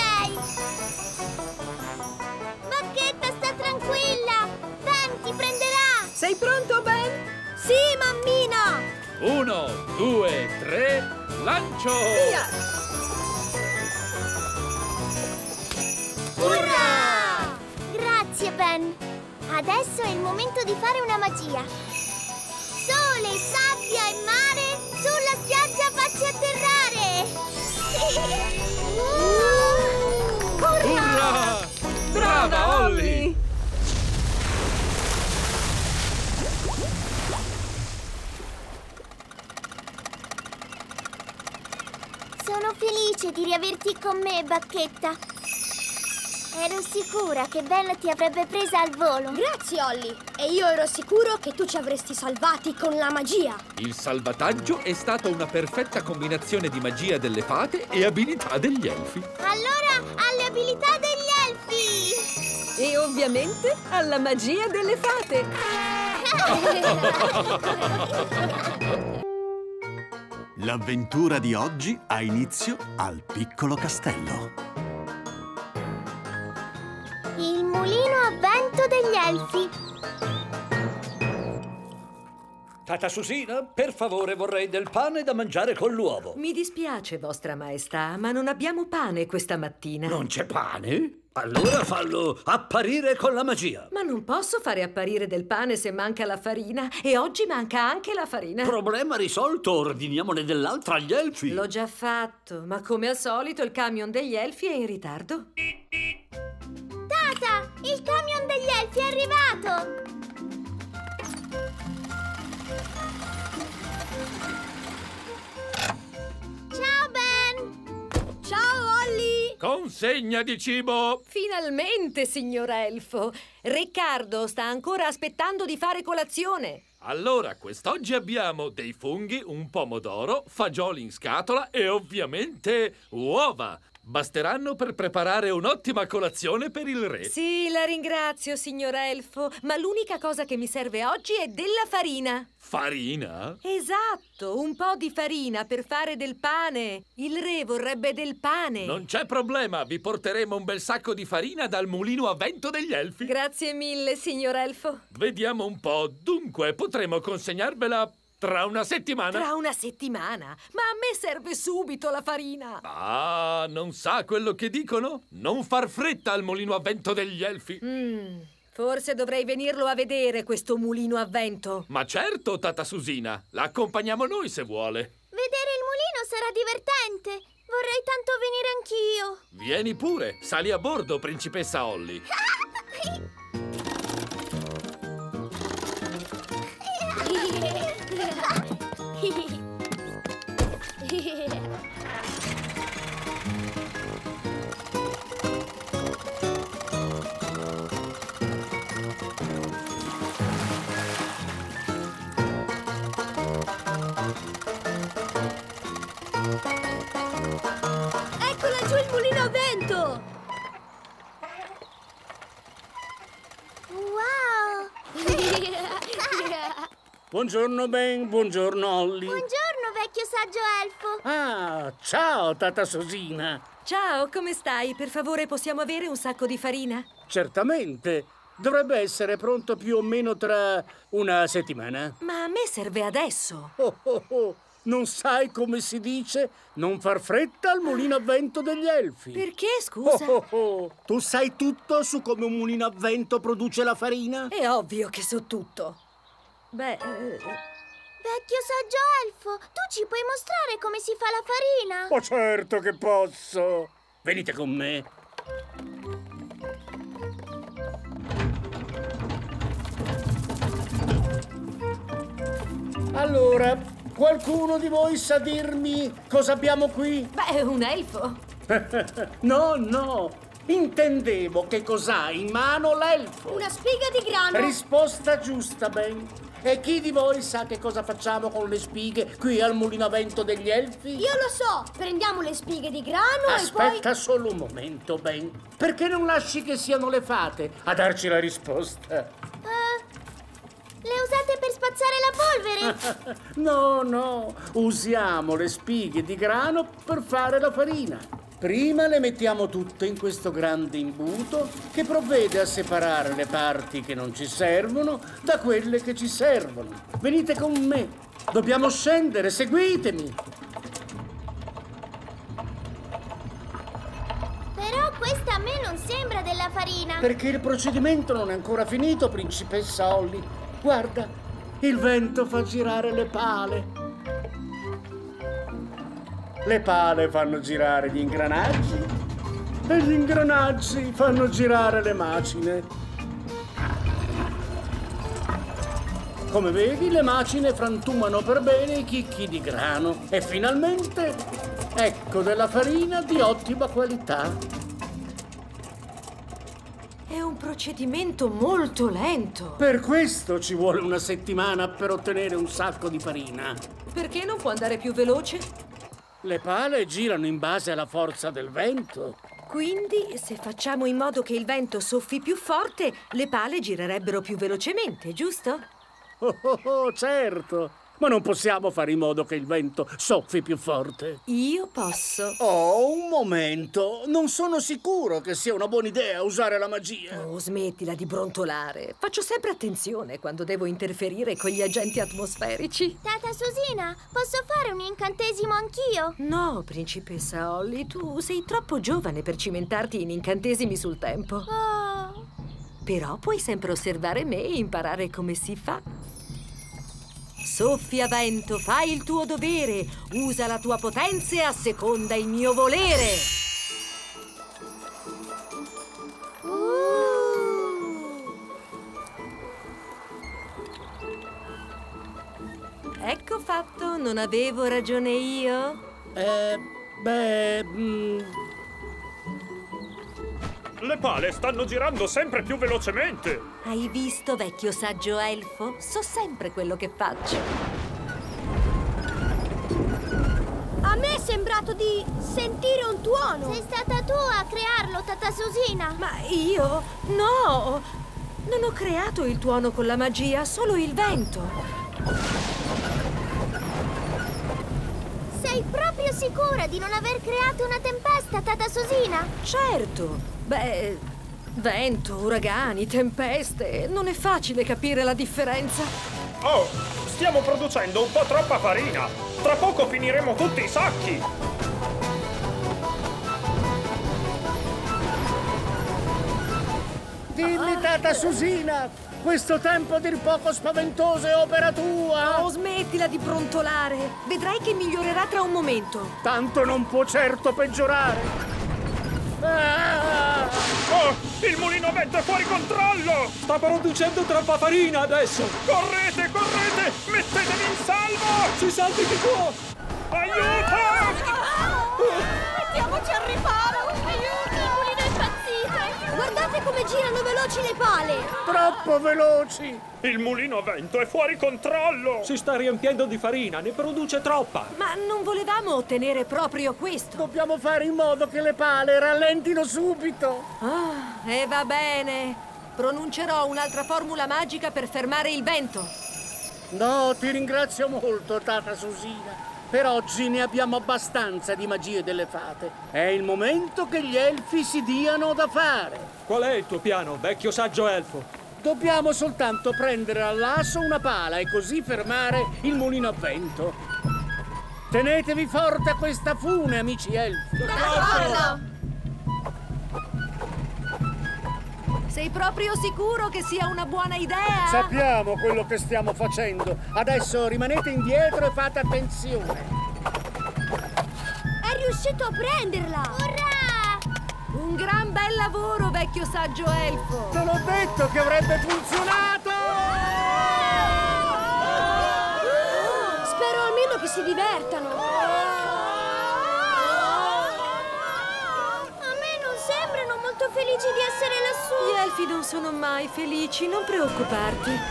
Bacchetta, sta tranquilla! Ben ti prenderà! Sei pronto, Ben? Sì, mammina! 1, 2, 3, lancio! Via! Urrà! Grazie! Adesso è il momento di fare una magia. Sole, sabbia e mare, sulla spiaggia facci atterrare! Urrà! Brava, Olly! Sono felice di riaverti con me, Bacchetta. Ero sicura che Ben ti avrebbe presa al volo. Grazie, Olly. E io ero sicuro che tu ci avresti salvati con la magia. Il salvataggio è stata una perfetta combinazione di magia delle fate e abilità degli elfi. Allora, alle abilità degli elfi! E ovviamente alla magia delle fate. L'avventura di oggi ha inizio al piccolo castello. Il mulino a vento degli elfi. Tata Susina, per favore vorrei del pane da mangiare con l'uovo. Mi dispiace, vostra maestà, ma non abbiamo pane questa mattina. Non c'è pane? Allora fallo apparire con la magia. Ma non posso fare apparire del pane se manca la farina. E oggi manca anche la farina. Problema risolto, ordiniamone dell'altra agli elfi. L'ho già fatto, ma come al solito il camion degli elfi è in ritardo. Tata, il camion degli elfi è arrivato! Ciao, Ben! Ciao, Olly! Consegna di cibo! Finalmente, signor elfo! Riccardo sta ancora aspettando di fare colazione. Allora, quest'oggi abbiamo dei funghi, un pomodoro, fagioli in scatola e ovviamente uova. Basteranno per preparare un'ottima colazione per il re. Sì, la ringrazio, signor elfo, ma l'unica cosa che mi serve oggi è della farina. Farina? Esatto, un po' di farina per fare del pane. Il re vorrebbe del pane. Non c'è problema, vi porteremo un bel sacco di farina dal mulino a vento degli elfi. Grazie mille, signor elfo. Vediamo un po', dunque potremo consegnarvela tra una settimana. Tra una settimana? Ma a me serve subito la farina. Ah, non sa quello che dicono? Non far fretta al mulino a vento degli elfi. Forse dovrei venirlo a vedere, questo mulino a vento. Ma certo, Tata Susina, la accompagniamo noi se vuole. Vedere il mulino sarà divertente. Vorrei tanto venire anch'io. Vieni pure, sali a bordo, principessa Olly. Ecco laggiù il mulino a vento! Wow! Buongiorno, Ben. Buongiorno, Olly. Buongiorno, vecchio saggio elfo. Ah, ciao, Tata Susina. Ciao, come stai? Per favore, possiamo avere un sacco di farina? Certamente. Dovrebbe essere pronto più o meno tra una settimana. Ma a me serve adesso. Oh, oh, oh. Non sai come si dice? Non far fretta al mulino a vento degli elfi. Perché, scusa? Oh, oh, oh. Tu sai tutto su come un mulino a vento produce la farina? È ovvio che so tutto. Beh... Vecchio saggio elfo, tu ci puoi mostrare come si fa la farina? Oh, certo che posso. Venite con me. Allora, qualcuno di voi sa dirmi cosa abbiamo qui? Beh, un elfo. No, no. Intendevo che cos'ha in mano l'elfo. Una spiga di grano. Risposta giusta, Ben. E chi di voi sa che cosa facciamo con le spighe qui al mulino a vento degli elfi? Io lo so. Prendiamo le spighe di grano e poi... Aspetta solo un momento, Ben. Perché non lasci che siano le fate a darci la risposta? Le usate per spazzare la polvere? No, no. Usiamo le spighe di grano per fare la farina. Prima le mettiamo tutte in questo grande imbuto che provvede a separare le parti che non ci servono da quelle che ci servono. Venite con me. Dobbiamo scendere, seguitemi. Però questa me non sembra della farina. Perché il procedimento non è ancora finito, principessa Holly. Guarda, il vento fa girare le pale. Le pale fanno girare gli ingranaggi e gli ingranaggi fanno girare le macine. Come vedi, le macine frantumano per bene i chicchi di grano e finalmente ecco della farina di ottima qualità. È un procedimento molto lento. Per questo ci vuole una settimana per ottenere un sacco di farina. Perché non può andare più veloce? Le pale girano in base alla forza del vento. Quindi, se facciamo in modo che il vento soffi più forte, le pale girerebbero più velocemente, giusto? Oh, certo! Ma non possiamo fare in modo che il vento soffi più forte. Io posso. Oh, un momento! Non sono sicuro che sia una buona idea usare la magia. Oh, smettila di brontolare. Faccio sempre attenzione quando devo interferire con gli agenti atmosferici. Tata Susina, posso fare un incantesimo anch'io? No, principessa Holly, tu sei troppo giovane per cimentarti in incantesimi sul tempo. Oh. Però puoi sempre osservare me e imparare come si fa. Soffia vento, fai il tuo dovere, usa la tua potenza e asseconda il mio volere. Ecco fatto, non avevo ragione io? Le pale stanno girando sempre più velocemente. Hai visto, vecchio saggio elfo? So sempre quello che faccio. A me è sembrato di sentire un tuono. Sei stata tu a crearlo, Tata Susina. Ma io? No! Non ho creato il tuono con la magia, solo il vento. Sei proprio sicura di non aver creato una tempesta, Tata Susina? Certo! Beh, vento, uragani, tempeste. Non è facile capire la differenza. Oh, stiamo producendo un po' troppa farina. Tra poco finiremo tutti i sacchi. Dimmi, Tata Susina, questo tempo a dir poco spaventoso è opera tua. Oh, smettila di brontolare. Vedrai che migliorerà tra un momento. Tanto non può certo peggiorare. Oh, il mulino a vento è fuori controllo! Sta producendo troppa farina adesso! Correte, correte! Mettetevi in salvo! Si salvi chi può! Aiuto! Mettiamoci al riparo! Aiuto! Il mulino è impazzito! Guardate come girano veloci le pale! Troppo veloci! Il mulino a vento è fuori controllo! Si sta riempiendo di farina, ne produce troppa! Ma non volevamo ottenere proprio questo! Dobbiamo fare in modo che le pale rallentino subito! Ah, e va bene! Pronuncerò un'altra formula magica per fermare il vento! No, ti ringrazio molto, Tata Susina! Per oggi ne abbiamo abbastanza di magie delle fate. È il momento che gli elfi si diano da fare! Qual è il tuo piano, vecchio saggio elfo? Dobbiamo soltanto prendere all'asso una pala e così fermare il mulino a vento. Tenetevi forte a questa fune, amici elfi. D'accordo! Sei proprio sicuro che sia una buona idea? Sappiamo quello che stiamo facendo. Adesso rimanete indietro e fate attenzione. È riuscito a prenderla! Urrà! Un gran bel lavoro, vecchio saggio elfo! Te l'ho detto che avrebbe funzionato! Spero almeno che si divertano! A me non sembrano molto felici di essere lassù! Gli elfi non sono mai felici, non preoccuparti!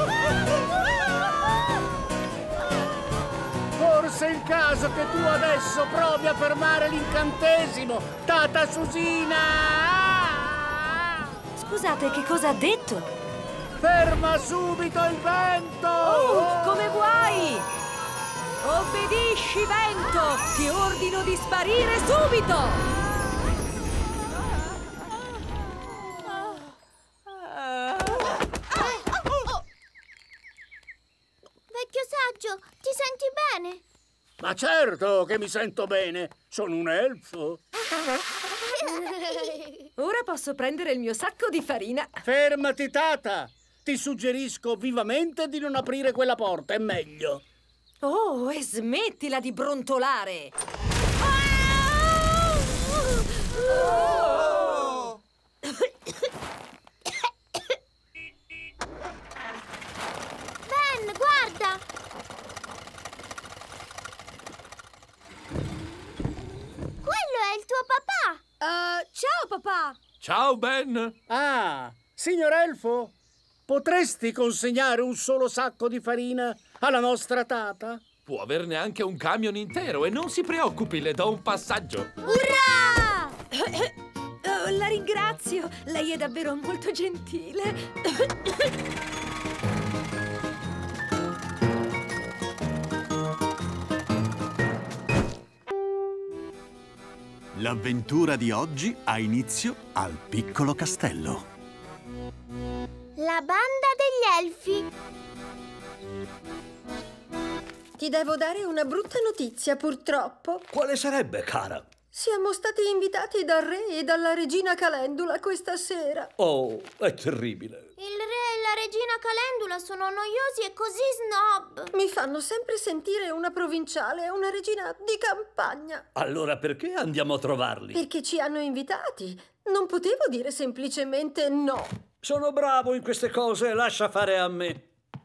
Forse è il caso che tu adesso provi a fermare l'incantesimo, Tata Susina! Scusate, che cosa ha detto? Ferma subito il vento! Oh, come vuoi! Obbedisci, vento! Ti ordino di sparire subito! Vecchio saggio, ti senti bene? Ma certo che mi sento bene! Sono un elfo! Ora posso prendere il mio sacco di farina. Fermati, Tata! Ti suggerisco vivamente di non aprire quella porta, è meglio. Oh, e smettila di brontolare! Ben, guarda! Quello è il tuo papà! Ciao, papà! Ciao, Ben! Ah, signor Elfo, potresti consegnare un solo sacco di farina alla nostra Tata? Può averne anche un camion intero e non si preoccupi, le do un passaggio. Urrà! Oh, la ringrazio, lei è davvero molto gentile. L'avventura di oggi ha inizio al piccolo castello. La banda degli elfi. Ti devo dare una brutta notizia, purtroppo. Quale sarebbe, cara? Siamo stati invitati dal re e dalla regina Calendula questa sera. Oh, è terribile. Il re e la regina Calendula sono noiosi e così snob. Mi fanno sempre sentire una provinciale e una regina di campagna. Allora perché andiamo a trovarli? Perché ci hanno invitati. Non potevo dire semplicemente no. Sono bravo in queste cose, lascia fare a me.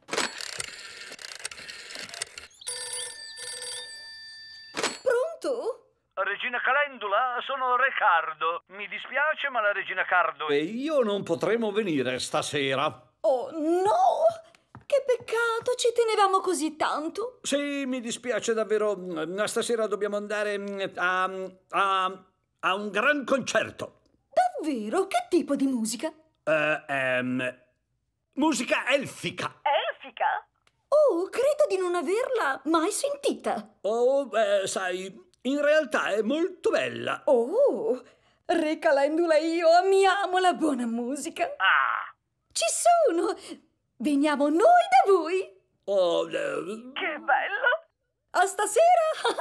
Pronto? Regina Calendula, sono Riccardo. Mi dispiace, ma la regina Cardo e io non potremo venire stasera. Oh, no! Che peccato, ci tenevamo così tanto. Sì, mi dispiace davvero. Stasera dobbiamo andare a un gran concerto. Davvero? Che tipo di musica? Musica elfica. Elfica? Oh, credo di non averla mai sentita. Oh, sai, in realtà è molto bella. Oh, Re Calendula e io amiamo la buona musica. Ah! Ci sono! Veniamo noi da voi! Oh, che bello! A stasera!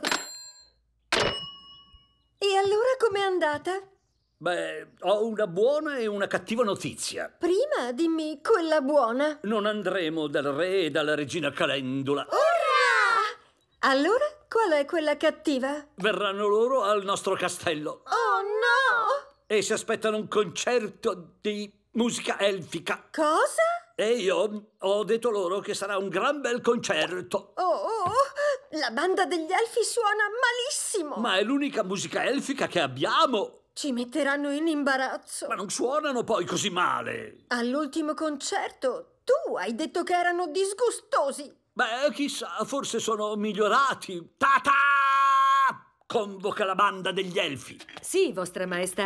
E allora com'è andata? Beh, ho una buona e una cattiva notizia. Prima dimmi quella buona. Non andremo dal re e dalla regina Calendula. Urrà! Allora, qual è quella cattiva? Verranno loro al nostro castello. Oh no! E si aspettano un concerto di musica elfica. Cosa? E io ho detto loro che sarà un gran bel concerto. Oh, la banda degli elfi suona malissimo. Ma è l'unica musica elfica che abbiamo. Ci metteranno in imbarazzo. Ma non suonano poi così male. All'ultimo concerto tu hai detto che erano disgustosi. Beh, chissà, forse sono migliorati. Tata! Convoca la banda degli elfi. Sì, vostra maestà.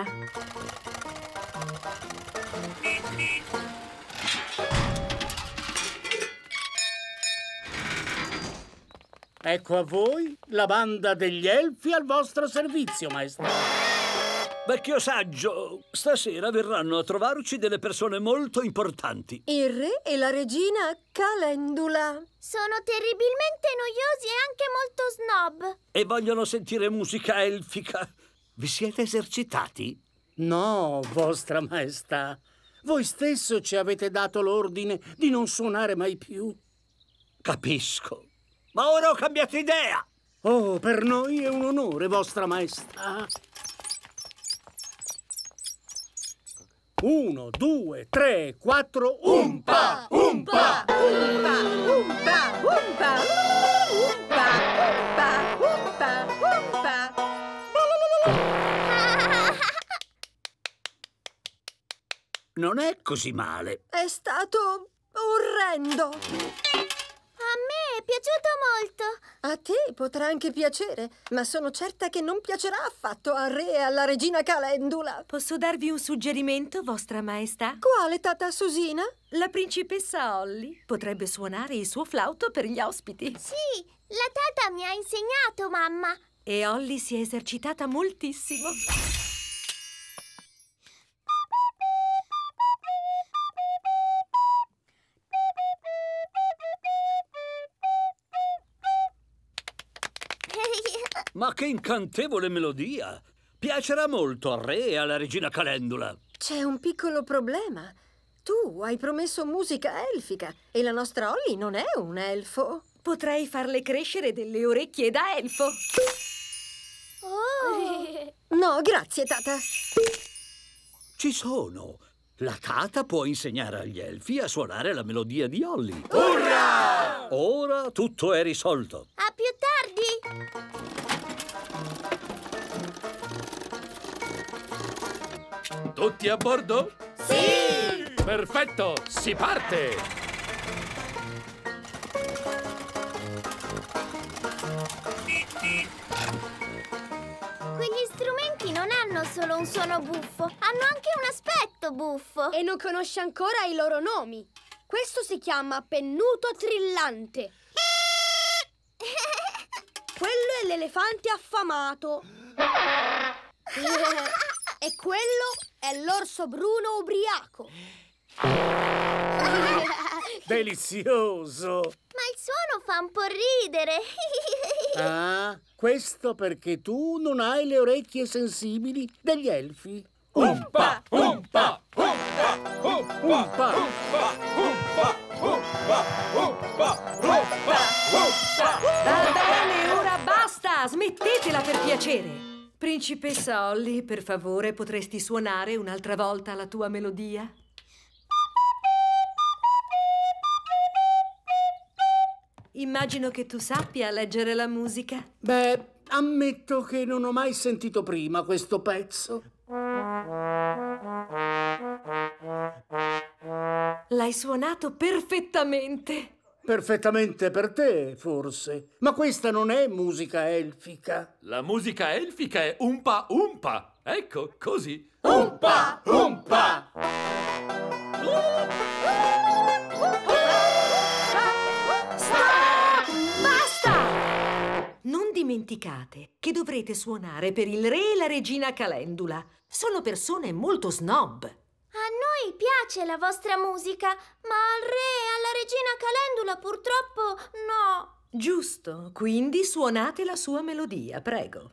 Ecco a voi la banda degli elfi al vostro servizio, maestro. Vecchio saggio, stasera verranno a trovarci delle persone molto importanti. Il re e la regina Calendula. Sono terribilmente noiosi e anche molto snob. E vogliono sentire musica elfica. Vi siete esercitati? No, vostra maestà. Voi stesso ci avete dato l'ordine di non suonare mai più. Capisco. Ma ora ho cambiato idea. Oh, per noi è un onore, vostra maestà. 1, 2, 3, 4, umpa! Umpa! Umpa! Umpa! Umpa! Umpa! Umpa! Umpa! Non è così male. È stato orrendo. A me è piaciuto molto. A te potrà anche piacere, ma sono certa che non piacerà affatto al re e alla regina Calendula. Posso darvi un suggerimento, vostra maestà? Quale, tata Susina? La principessa Holly potrebbe suonare il suo flauto per gli ospiti. Sì, la tata mi ha insegnato, mamma. E Holly si è esercitata moltissimo. Ma che incantevole melodia! Piacerà molto al re e alla regina Calendula. C'è un piccolo problema. Tu hai promesso musica elfica e la nostra Olly non è un elfo. Potrei farle crescere delle orecchie da elfo. Oh! No, grazie, Tata. Ci sono. La Tata può insegnare agli elfi a suonare la melodia di Olly. Urrà! Ora tutto è risolto. A più tardi! Tutti a bordo? Sì! Perfetto, si parte! Quegli strumenti non hanno solo un suono buffo, hanno anche un aspetto buffo. E non conosci ancora i loro nomi. Questo si chiama pennuto trillante. Quello è l'elefante affamato. E quello è l'orso bruno ubriaco. Delizioso! Ma il suono fa un po' ridere. Ah, questo perché tu non hai le orecchie sensibili degli elfi. Umpa, umpa, umpa, Umpa! umpa, umpa, umpa, umpa. Va bene, ora basta! Smettetela per piacere! Principessa Olly, per favore, potresti suonare un'altra volta la tua melodia? Immagino che tu sappia leggere la musica. Beh, ammetto che non ho mai sentito prima questo pezzo. L'hai suonato perfettamente. Perfettamente per te, forse. Ma questa non è musica elfica. La musica elfica è umpa umpa. Ecco, così. Umpa, umpa! Basta! Non dimenticate che dovrete suonare per il re e la regina Calendula. Sono persone molto snob. A noi piace la vostra musica, ma al re e alla regina Calendula purtroppo no. Giusto, quindi suonate la sua melodia, prego.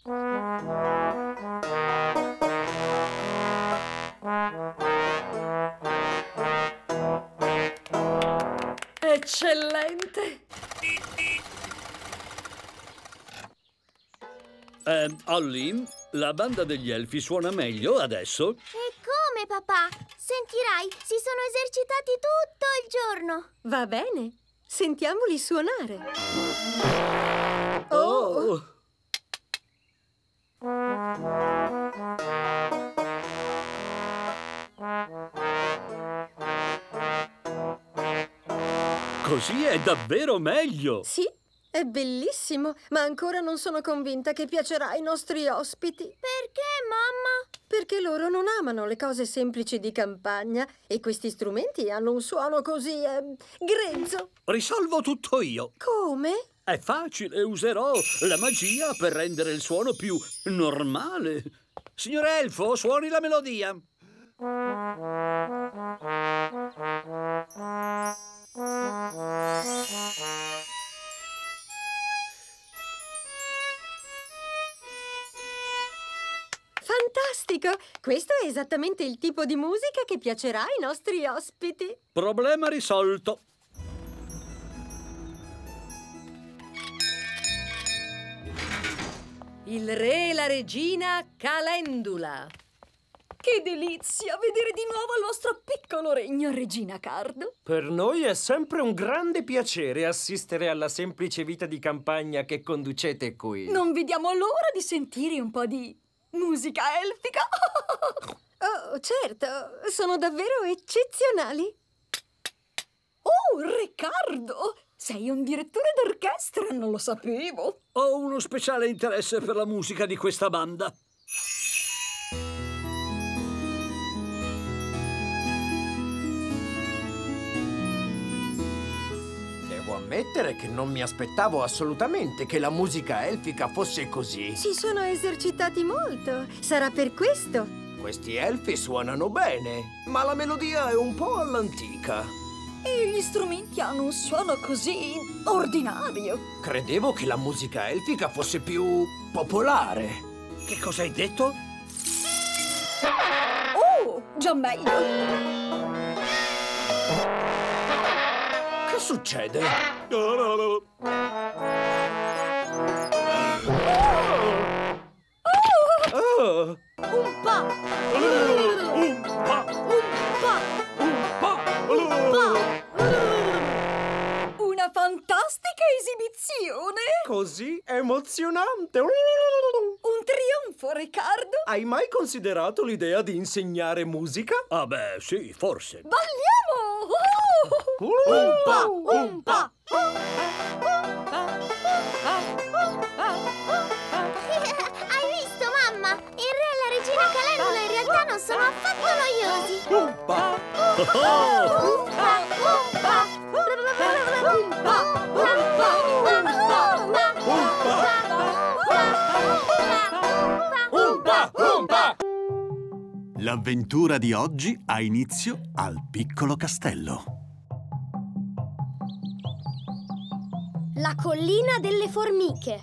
Eccellente! Olly, la banda degli elfi suona meglio adesso? E come, papà? Sentirai, si sono esercitati tutto il giorno. Va bene, sentiamoli suonare. Oh! Così è davvero meglio! Sì, è bellissimo, ma ancora non sono convinta che piacerà ai nostri ospiti. Perché, mamma? Perché loro non amano le cose semplici di campagna e questi strumenti hanno un suono così grezzo. Risolvo tutto io! Come? È facile, userò la magia per rendere il suono più normale. Signor Elfo, suoni la melodia. Fantastico! Questo è esattamente il tipo di musica che piacerà ai nostri ospiti. Problema risolto. Il re e la regina Calendula. Che delizia vedere di nuovo il vostro piccolo regno, Regina Cardo. Per noi è sempre un grande piacere assistere alla semplice vita di campagna che conducete qui. Non vediamo l'ora di sentire un po' di musica elfica. Oh, certo, sono davvero eccezionali. Oh, Riccardo! Sei un direttore d'orchestra, non lo sapevo. Ho uno speciale interesse per la musica di questa banda. Devo ammettere che non mi aspettavo assolutamente che la musica elfica fosse così. Si sono esercitati molto. Sarà per questo. Questi elfi suonano bene, ma la melodia è un po' all'antica. E gli strumenti hanno un suono così ordinario. Credevo che la musica elfica fosse più popolare. Che cosa hai detto? Oh, già meglio. Che succede? Oh. Una fantastica esibizione! Così emozionante! Un trionfo, Riccardo! Hai mai considerato l'idea di insegnare musica? Ah beh, sì, forse. Balliamo! Umpa! Hai visto, mamma? Il re e la regina Calendula in realtà non sono affatto noiosi. Umpa! L'avventura di oggi ha inizio al piccolo castello. La collina delle formiche.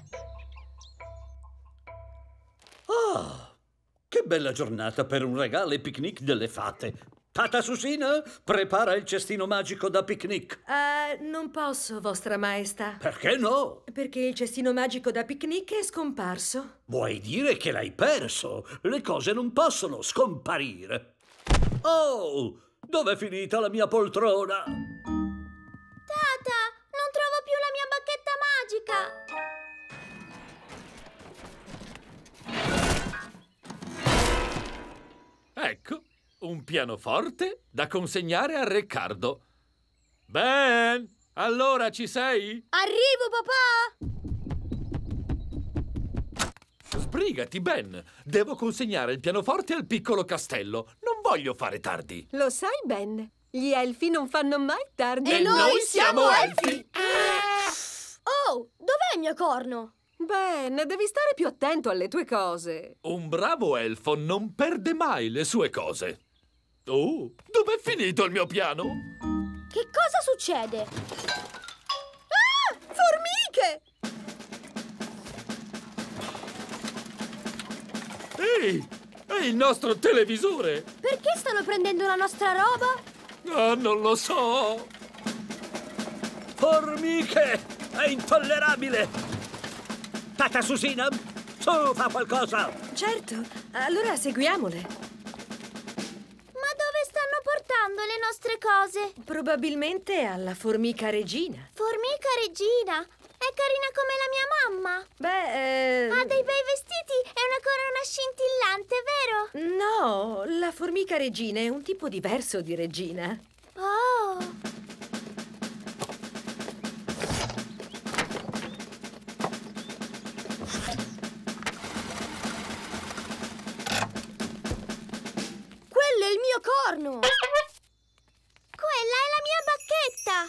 Ah, che bella giornata per un regalo e picnic delle fate. Tata Susina, prepara il cestino magico da picnic. Non posso, vostra maestà. Perché no? Perché il cestino magico da picnic è scomparso. Vuoi dire che l'hai perso? Le cose non possono scomparire. Oh, dov'è finita la mia poltrona? Tata, non trovo più la mia bacchetta magica. Ecco, un pianoforte da consegnare a Riccardo. Ben, allora ci sei? Arrivo, papà! Sbrigati, Ben. Devo consegnare il pianoforte al piccolo castello. Non voglio fare tardi. Lo sai, Ben? Gli elfi non fanno mai tardi. E noi siamo elfi! Oh, dov'è il mio corno? Ben, devi stare più attento alle tue cose. Un bravo elfo non perde mai le sue cose. Oh, dov'è finito il mio piano? Che cosa succede? Ah! Formiche! Ehi, è il nostro televisore! Perché stanno prendendo la nostra roba? Ah, non lo so! Formiche! È intollerabile! Tata Susina, su, fa qualcosa! Certo, allora seguiamole. Ma dove stanno portando le nostre cose? Probabilmente alla formica regina. Formica regina? È carina come la mia mamma. Beh, Ha dei bei vestiti e una corona scintillante, vero? no, la formica regina è un tipo diverso di regina. Oh! Quello è il mio corno! Quella è la mia bacchetta!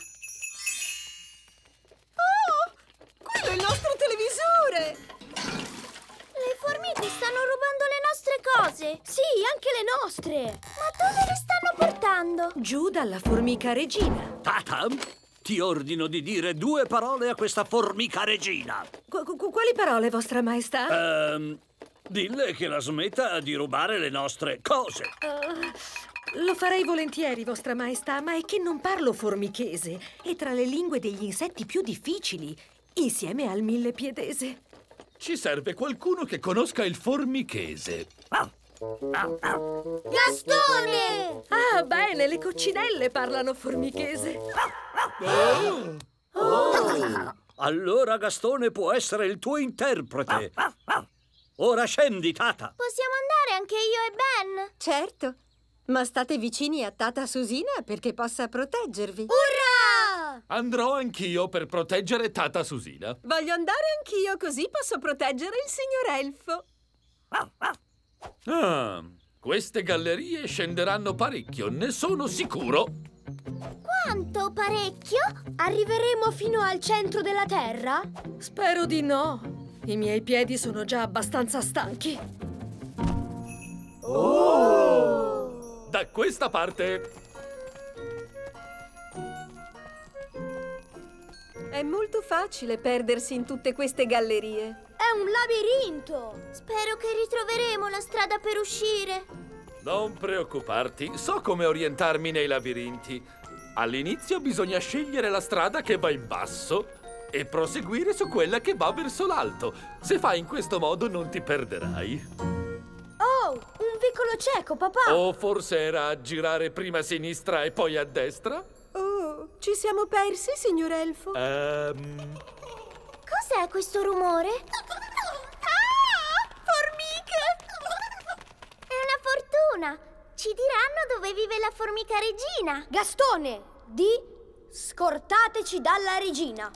Oh! Quello è il nostro televisore! Le formiche stanno rubando le nostre cose! Sì, anche le nostre! Ma dove le stanno portando? Giù dalla formica regina. Tata, ti ordino di dire 2 parole a questa formica regina. Quali parole, vostra maestà? Dille che la smetta di rubare le nostre cose. Lo farei volentieri, vostra maestà, ma è che non parlo formichese. È tra le lingue degli insetti più difficili, insieme al millepiedese. Ci serve qualcuno che conosca il formichese. Gastone! Ah, bene, le coccinelle parlano formichese. Allora Gastone può essere il tuo interprete. Ora scendi, Tata. Possiamo andare anche io e Ben? Certo, ma state vicini a Tata Susina perché possa proteggervi. Urrà! Andrò anch'io per proteggere Tata Susina. Voglio andare anch'io, così posso proteggere il signor Elfo. Ah, queste gallerie scenderanno parecchio, ne sono sicuro. Quanto parecchio? Arriveremo fino al centro della Terra? Spero di no. I miei piedi sono già abbastanza stanchi. Oh! Da questa parte. È molto facile perdersi in tutte queste gallerie. È un labirinto! Spero che ritroveremo la strada per uscire. Non preoccuparti, so come orientarmi nei labirinti. All'inizio bisogna scegliere la strada che va in basso e proseguire su quella che va verso l'alto. Se fai in questo modo non ti perderai. Oh, un vicolo cieco, papà! O forse era girare prima a sinistra e poi a destra? Oh, ci siamo persi, signor Elfo? Cos'è questo rumore? Ah! Formiche! È una fortuna! Ci diranno dove vive la formica regina. Gastone, di scortateci dalla regina.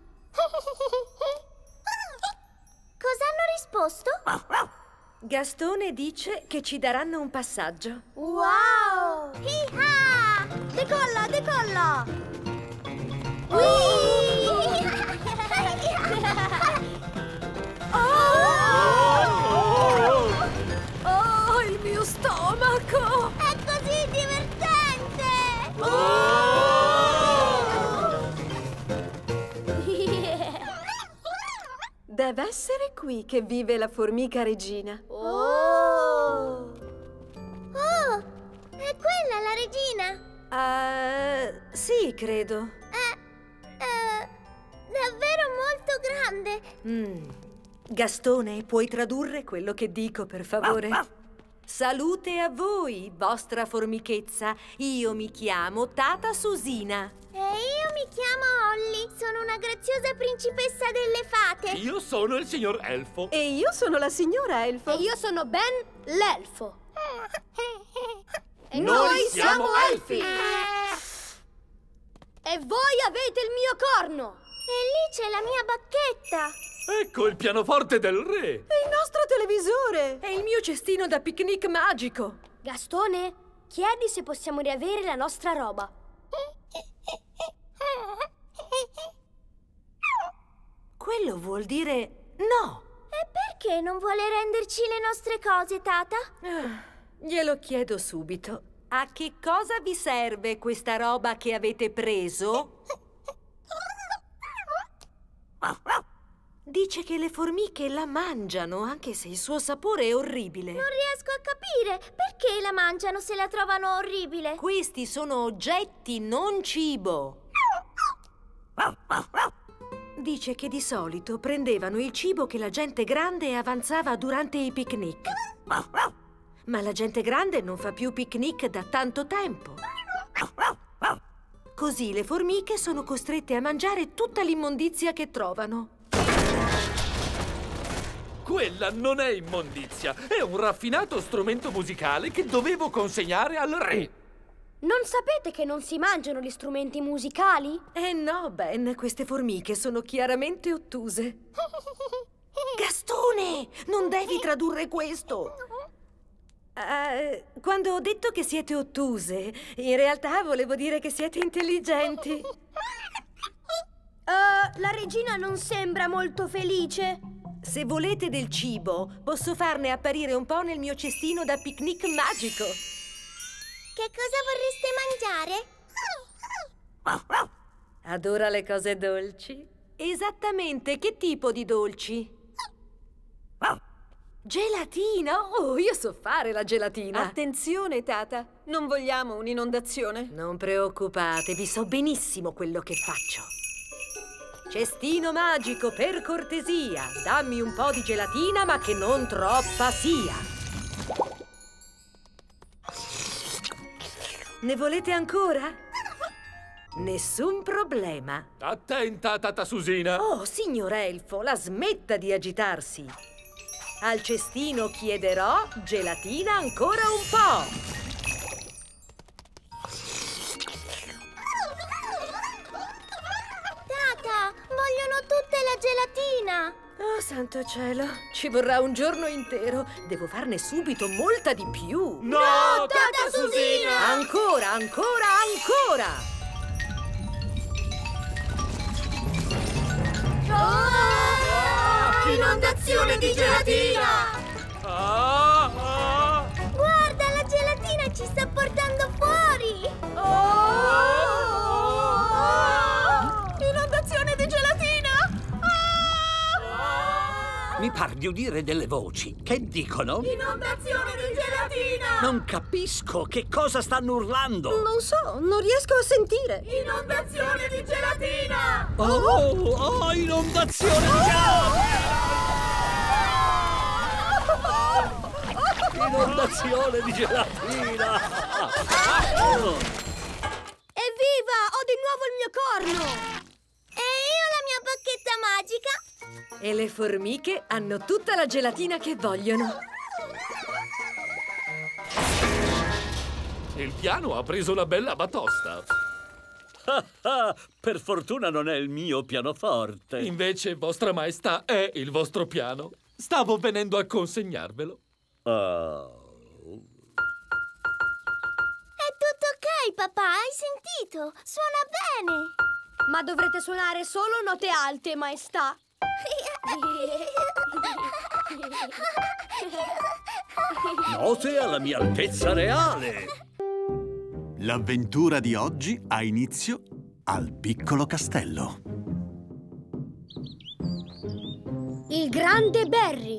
Cosa hanno risposto? Gastone dice che ci daranno un passaggio. Wow! Hi-ha! Decolla, decolla! Oh, il mio stomaco! È così divertente! Deve essere qui che vive la formica regina. Oh! Oh! È quella la regina? Sì, credo. È davvero molto grande. Gastone, puoi tradurre quello che dico, per favore? Salute a voi, vostra formichezza. Io mi chiamo Tata Susina. E io mi chiamo Holly. Sono una graziosa principessa delle fate. Io sono il signor Elfo. E io sono la signora Elfo. E io sono Ben l'Elfo. E noi siamo elfi. E voi avete il mio corno. E lì c'è la mia bacchetta. Ecco il pianoforte del re. E il nostro televisore. È il mio cestino da picnic magico. Gastone, chiedi se possiamo riavere la nostra roba. Quello vuol dire no. E perché non vuole renderci le nostre cose, Tata? Glielo chiedo subito. A che cosa vi serve questa roba che avete preso? Dice che le formiche la mangiano, anche se il suo sapore è orribile. Non riesco a capire. Perché la mangiano se la trovano orribile? Questi sono oggetti, non cibo. Dice che di solito prendevano il cibo che la gente grande avanzava durante i picnic. Ma la gente grande non fa più picnic da tanto tempo. Così le formiche sono costrette a mangiare tutta l'immondizia che trovano. Quella non è immondizia, è un raffinato strumento musicale che dovevo consegnare al re. Non sapete che non si mangiano gli strumenti musicali? No, Ben, queste formiche sono chiaramente ottuse. Gastone, non devi tradurre questo. Quando ho detto che siete ottuse, in realtà volevo dire che siete intelligenti. La regina non sembra molto felice. Se volete del cibo, posso farne apparire un po' nel mio cestino da picnic magico. Che cosa vorreste mangiare? Adora le cose dolci? Esattamente, che tipo di dolci? Gelatina? Oh, io so fare la gelatina. Attenzione, Tata. Non vogliamo un'inondazione. Non preoccupatevi, so benissimo quello che faccio. Cestino magico, per cortesia, dammi un po' di gelatina, ma che non troppa sia. Ne volete ancora? Nessun problema. Attenta, Tata Susina. Oh, signor Elfo, la smetta di agitarsi. Al cestino chiederò gelatina ancora un po'. Tata, vogliono tutte la gelatina. Oh, santo cielo, ci vorrà un giorno intero. Devo farne subito molta di più. No, Tata Susina! Ancora, ancora, ancora! Inondazione di gelatina! Guarda, la gelatina ci sta portando fuori! Inondazione di gelatina! Mi par di udire delle voci. Che dicono? Inondazione di gelatina! Non capisco. Che cosa stanno urlando? Non so, non riesco a sentire. Inondazione di gelatina! Oh, inondazione di gelatina! Inondazione di gelatina! Evviva! Ho di nuovo il mio corno! E io la mia bacchetta magica! E le formiche hanno tutta la gelatina che vogliono. Il piano ha preso una bella batosta. Per fortuna non è il mio pianoforte. Invece, Vostra Maestà, è il vostro piano. Stavo venendo a consegnarvelo. È tutto ok, papà, hai sentito? Suona bene! Ma dovrete suonare solo note alte, maestà. Note alla mia altezza reale. L'avventura di oggi ha inizio al piccolo castello. Il grande Barry.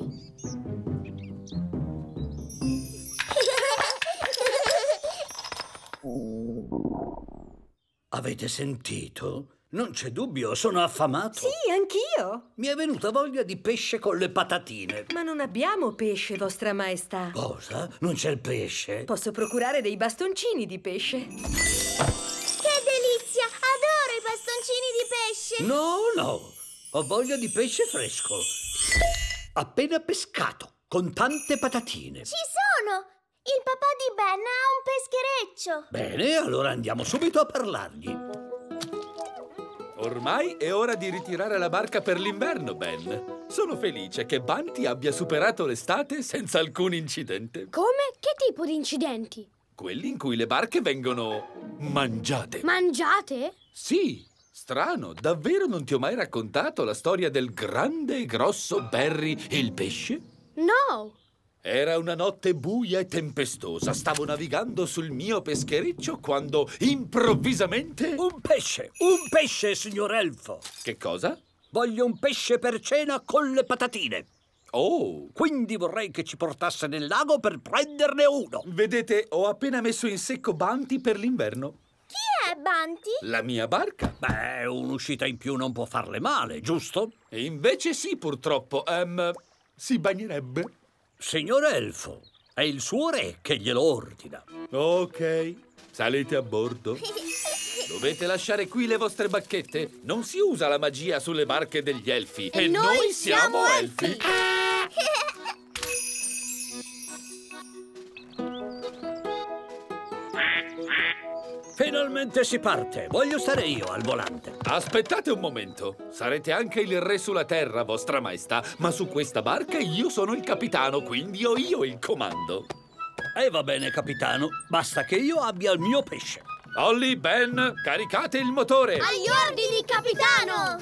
Avete sentito? Non c'è dubbio, sono affamato. Sì, anch'io. Mi è venuta voglia di pesce con le patatine. Ma non abbiamo pesce, Vostra Maestà. Cosa? Non c'è il pesce? Posso procurare dei bastoncini di pesce. Che delizia! Adoro i bastoncini di pesce! No. Ho voglia di pesce fresco. Appena pescato, con tante patatine. Ci sono! Il papà di Ben ha un peschereccio! Bene, allora andiamo subito a parlargli. Ormai è ora di ritirare la barca per l'inverno, Ben. Sono felice che Bunty abbia superato l'estate senza alcun incidente. Come? Che tipo di incidenti? Quelli in cui le barche vengono mangiate. Mangiate? Sì, strano. Davvero non ti ho mai raccontato la storia del grande e grosso Barry il pesce? No. Era una notte buia e tempestosa. Stavo navigando sul mio peschereccio quando improvvisamente... Un pesce, signor Elfo. Che cosa? Voglio un pesce per cena con le patatine. Oh! Quindi vorrei che ci portasse nel lago per prenderne uno. Vedete, ho appena messo in secco Bunty per l'inverno. Chi è Bunty? La mia barca. Beh, un'uscita in più non può farle male, giusto? E invece sì, purtroppo. Si bagnerebbe. Signor Elfo, è il suo re che glielo ordina. Ok, salite a bordo. Dovete lasciare qui le vostre bacchette. Non si usa la magia sulle barche degli elfi. E noi siamo elfi. Finalmente si parte. Voglio stare io al volante. Aspettate un momento. Sarete anche il re sulla terra, Vostra Maestà, ma su questa barca io sono il capitano, quindi ho io il comando. E va bene, capitano. Basta che io abbia il mio pesce. Ollie, Ben, caricate il motore. Agli ordini, capitano!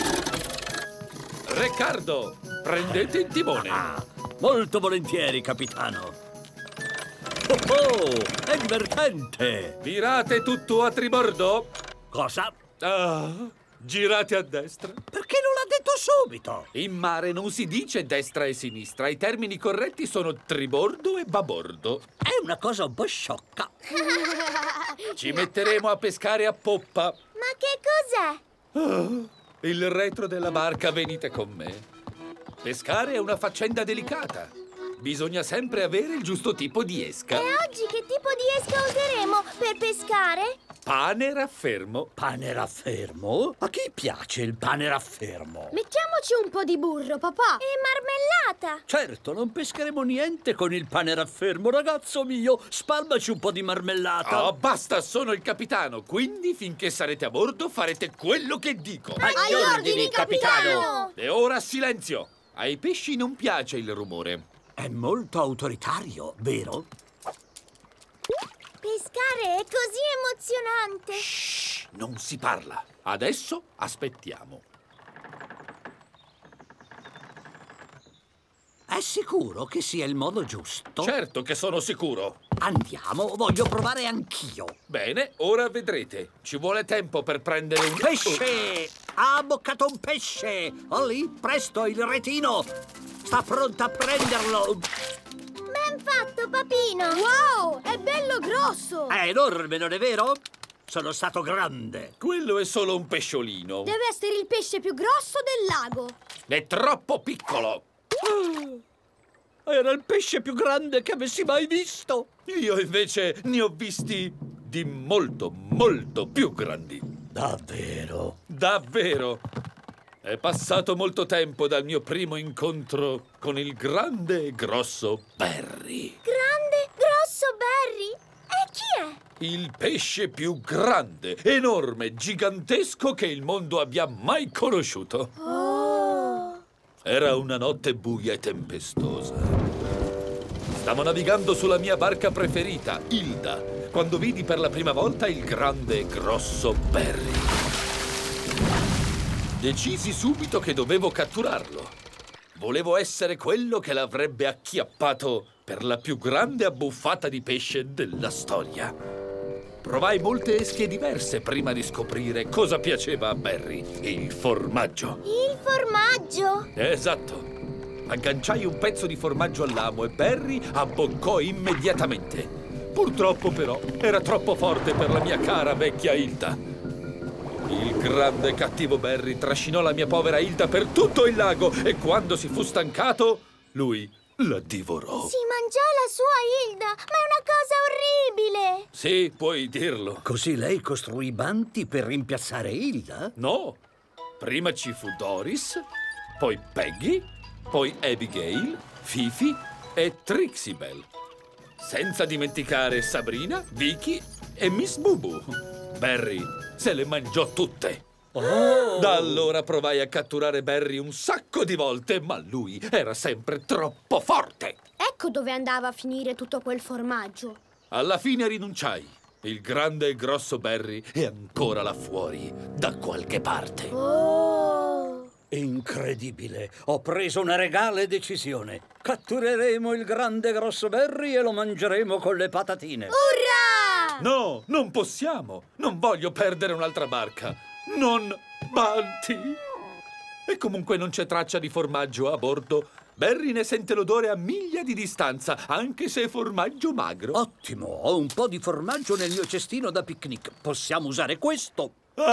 Riccardo, prendete il timone. Molto volentieri, capitano. Oh, è divertente! Virate tutto a tribordo? Cosa? Girate a destra. Perché non l'ha detto subito? In mare non si dice destra e sinistra. I termini corretti sono tribordo e babordo. È una cosa un po' sciocca. Ci metteremo a pescare a poppa. Ma che cos'è? Il retro della barca, venite con me. Pescare è una faccenda delicata. Bisogna sempre avere il giusto tipo di esca. E oggi che tipo di esca useremo per pescare? Pane raffermo. Pane raffermo? A chi piace il pane raffermo? Mettiamoci un po' di burro, papà. E marmellata. Certo, non pescheremo niente con il pane raffermo, ragazzo mio. Spalmaci un po' di marmellata. Oh, basta, sono il capitano. Quindi, finché sarete a bordo, farete quello che dico. Agli ordini, capitano! E ora silenzio. Ai pesci non piace il rumore. È molto autoritario, vero? Pescare è così emozionante. Shh, non si parla. Adesso aspettiamo. È sicuro che sia il modo giusto? Certo che sono sicuro. Andiamo, voglio provare anch'io. Bene, ora vedrete. Ci vuole tempo per prendere un... Pesce! Ha abboccato un pesce! Ollie, presto, il retino! Sta pronta a prenderlo! Ben fatto, papino! Wow, è bello grosso! È enorme, non è vero? Sono stato grande. Quello è solo un pesciolino. Deve essere il pesce più grosso del lago. È troppo piccolo. Era il pesce più grande che avessi mai visto. Io invece ne ho visti di molto, molto più grandi. Davvero? Davvero. È passato molto tempo dal mio primo incontro con il grande e grosso Barry. Grande, grosso Barry? E chi è? Il pesce più grande, enorme, gigantesco che il mondo abbia mai conosciuto. Oh! Era una notte buia e tempestosa. Stavo navigando sulla mia barca preferita, Hilda, quando vidi per la prima volta il grande e grosso Barry. Decisi subito che dovevo catturarlo. Volevo essere quello che l'avrebbe acchiappato per la più grande abbuffata di pesce della storia. Provai molte esche diverse prima di scoprire cosa piaceva a Barry. Il formaggio. Il formaggio? Esatto. Agganciai un pezzo di formaggio all'amo e Barry abboccò immediatamente. Purtroppo, però, era troppo forte per la mia cara vecchia Hilda. Il grande e cattivo Barry trascinò la mia povera Hilda per tutto il lago e quando si fu stancato, lui la divorò. Si mangiò la sua Hilda, ma è una cosa orribile! Sì, puoi dirlo. Così lei costruì Banti per rimpiazzare Hilda? No. Prima ci fu Doris, poi Peggy, poi Abigail, Fifi e Trixie Belle. Senza dimenticare Sabrina, Vicky e Miss Bubu. Barry se le mangiò tutte. Oh. Da allora provai a catturare Barry un sacco di volte, ma lui era sempre troppo forte. Ecco dove andava a finire tutto quel formaggio. Alla fine rinunciai. Il grande e grosso Barry è ancora là fuori, da qualche parte. Oh! Incredibile! Ho preso una regale decisione. Cattureremo il grande e grosso Barry e lo mangeremo con le patatine. Urrà! No, non possiamo. Non voglio perdere un'altra barca. Non Banti. E comunque non c'è traccia di formaggio a bordo. Barry ne sente l'odore a miglia di distanza, anche se è formaggio magro. Ottimo, ho un po' di formaggio nel mio cestino da picnic. Possiamo usare questo.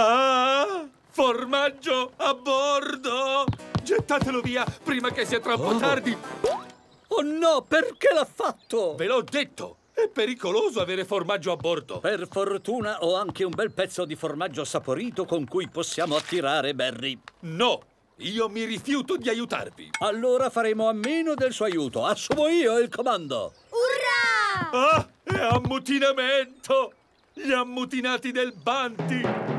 Ah! Formaggio a bordo! Gettatelo via prima che sia troppo tardi. Oh no, perché l'ha fatto? Ve l'ho detto! È pericoloso avere formaggio a bordo. Per fortuna ho anche un bel pezzo di formaggio saporito con cui possiamo attirare Barry. No, io mi rifiuto di aiutarvi. Allora faremo a meno del suo aiuto. Assumo io il comando. Urrà! Ah, è ammutinamento! Gli ammutinati del Banti!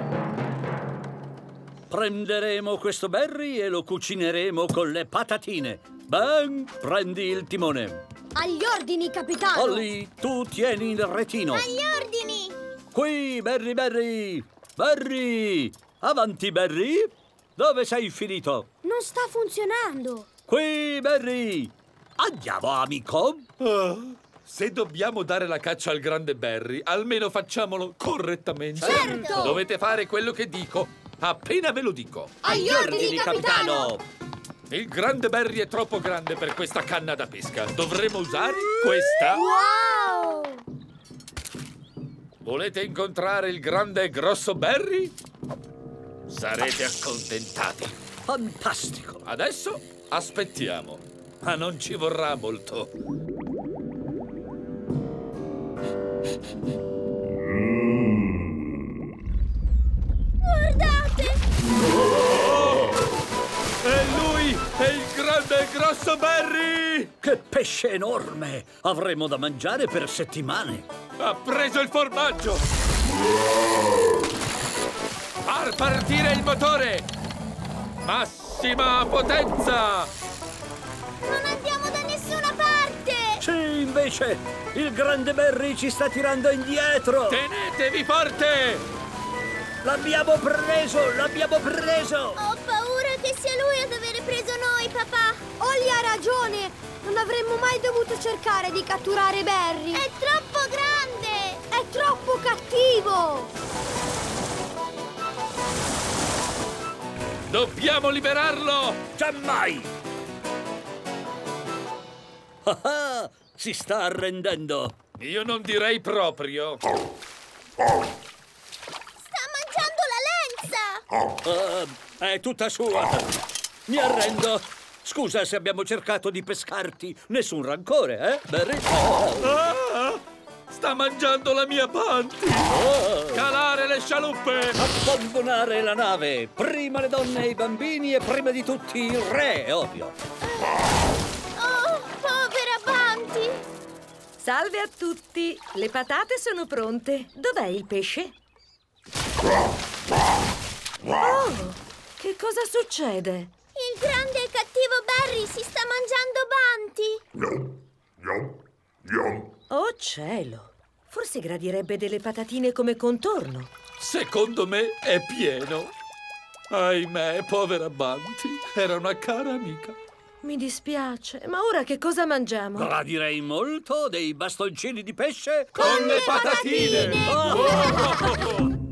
Prenderemo questo Barry e lo cucineremo con le patatine. Ben, prendi il timone. Agli ordini, capitano! Ollie, tu tieni il retino. Agli ordini! Qui, Barry, Barry! Barry! Avanti, Barry! Dove sei finito? Non sta funzionando. Qui, Barry! Andiamo, amico! Se dobbiamo dare la caccia al grande Barry, almeno facciamolo correttamente. Certo! Dovete fare quello che dico, appena ve lo dico. Agli ordini, capitano! Il grande Barry è troppo grande per questa canna da pesca. Dovremo usare questa. Wow! Volete incontrare il grande e grosso Barry? Sarete accontentati. Fantastico! Adesso aspettiamo, ma non ci vorrà molto. Guardate! E lui è il grande e grosso Barry! Che pesce enorme! Avremo da mangiare per settimane. Ha preso il formaggio! Far partire il motore! Massima potenza! Non andiamo da nessuna parte! Sì, invece, il grande Barry ci sta tirando indietro! Tenetevi forte! L'abbiamo preso! L'abbiamo preso! Ho paura che sia lui ad avere preso noi, papà! Ollie ha ragione! Non avremmo mai dovuto cercare di catturare Barry! È troppo grande! È troppo cattivo! Dobbiamo liberarlo! Giammai! Ah, si sta arrendendo. Io non direi proprio. Sta mangiando la lenza! È tutta sua. Mi arrendo. Scusa se abbiamo cercato di pescarti. Nessun rancore, eh, Barry? Sta mangiando la mia panty! Calare le scialuppe! Abbandonare la nave! Prima le donne e i bambini e prima di tutti il re, ovvio! Oh, povera Banti! Salve a tutti! Le patate sono pronte. Dov'è il pesce? Oh, che cosa succede? Il grande e cattivo Barry si sta mangiando Banti! Oh cielo! Forse gradirebbe delle patatine come contorno. Secondo me è pieno. Ahimè, povera Banti. Era una cara amica. Mi dispiace, ma ora che cosa mangiamo? Gradirei molto dei bastoncini di pesce con le patatine! Oh!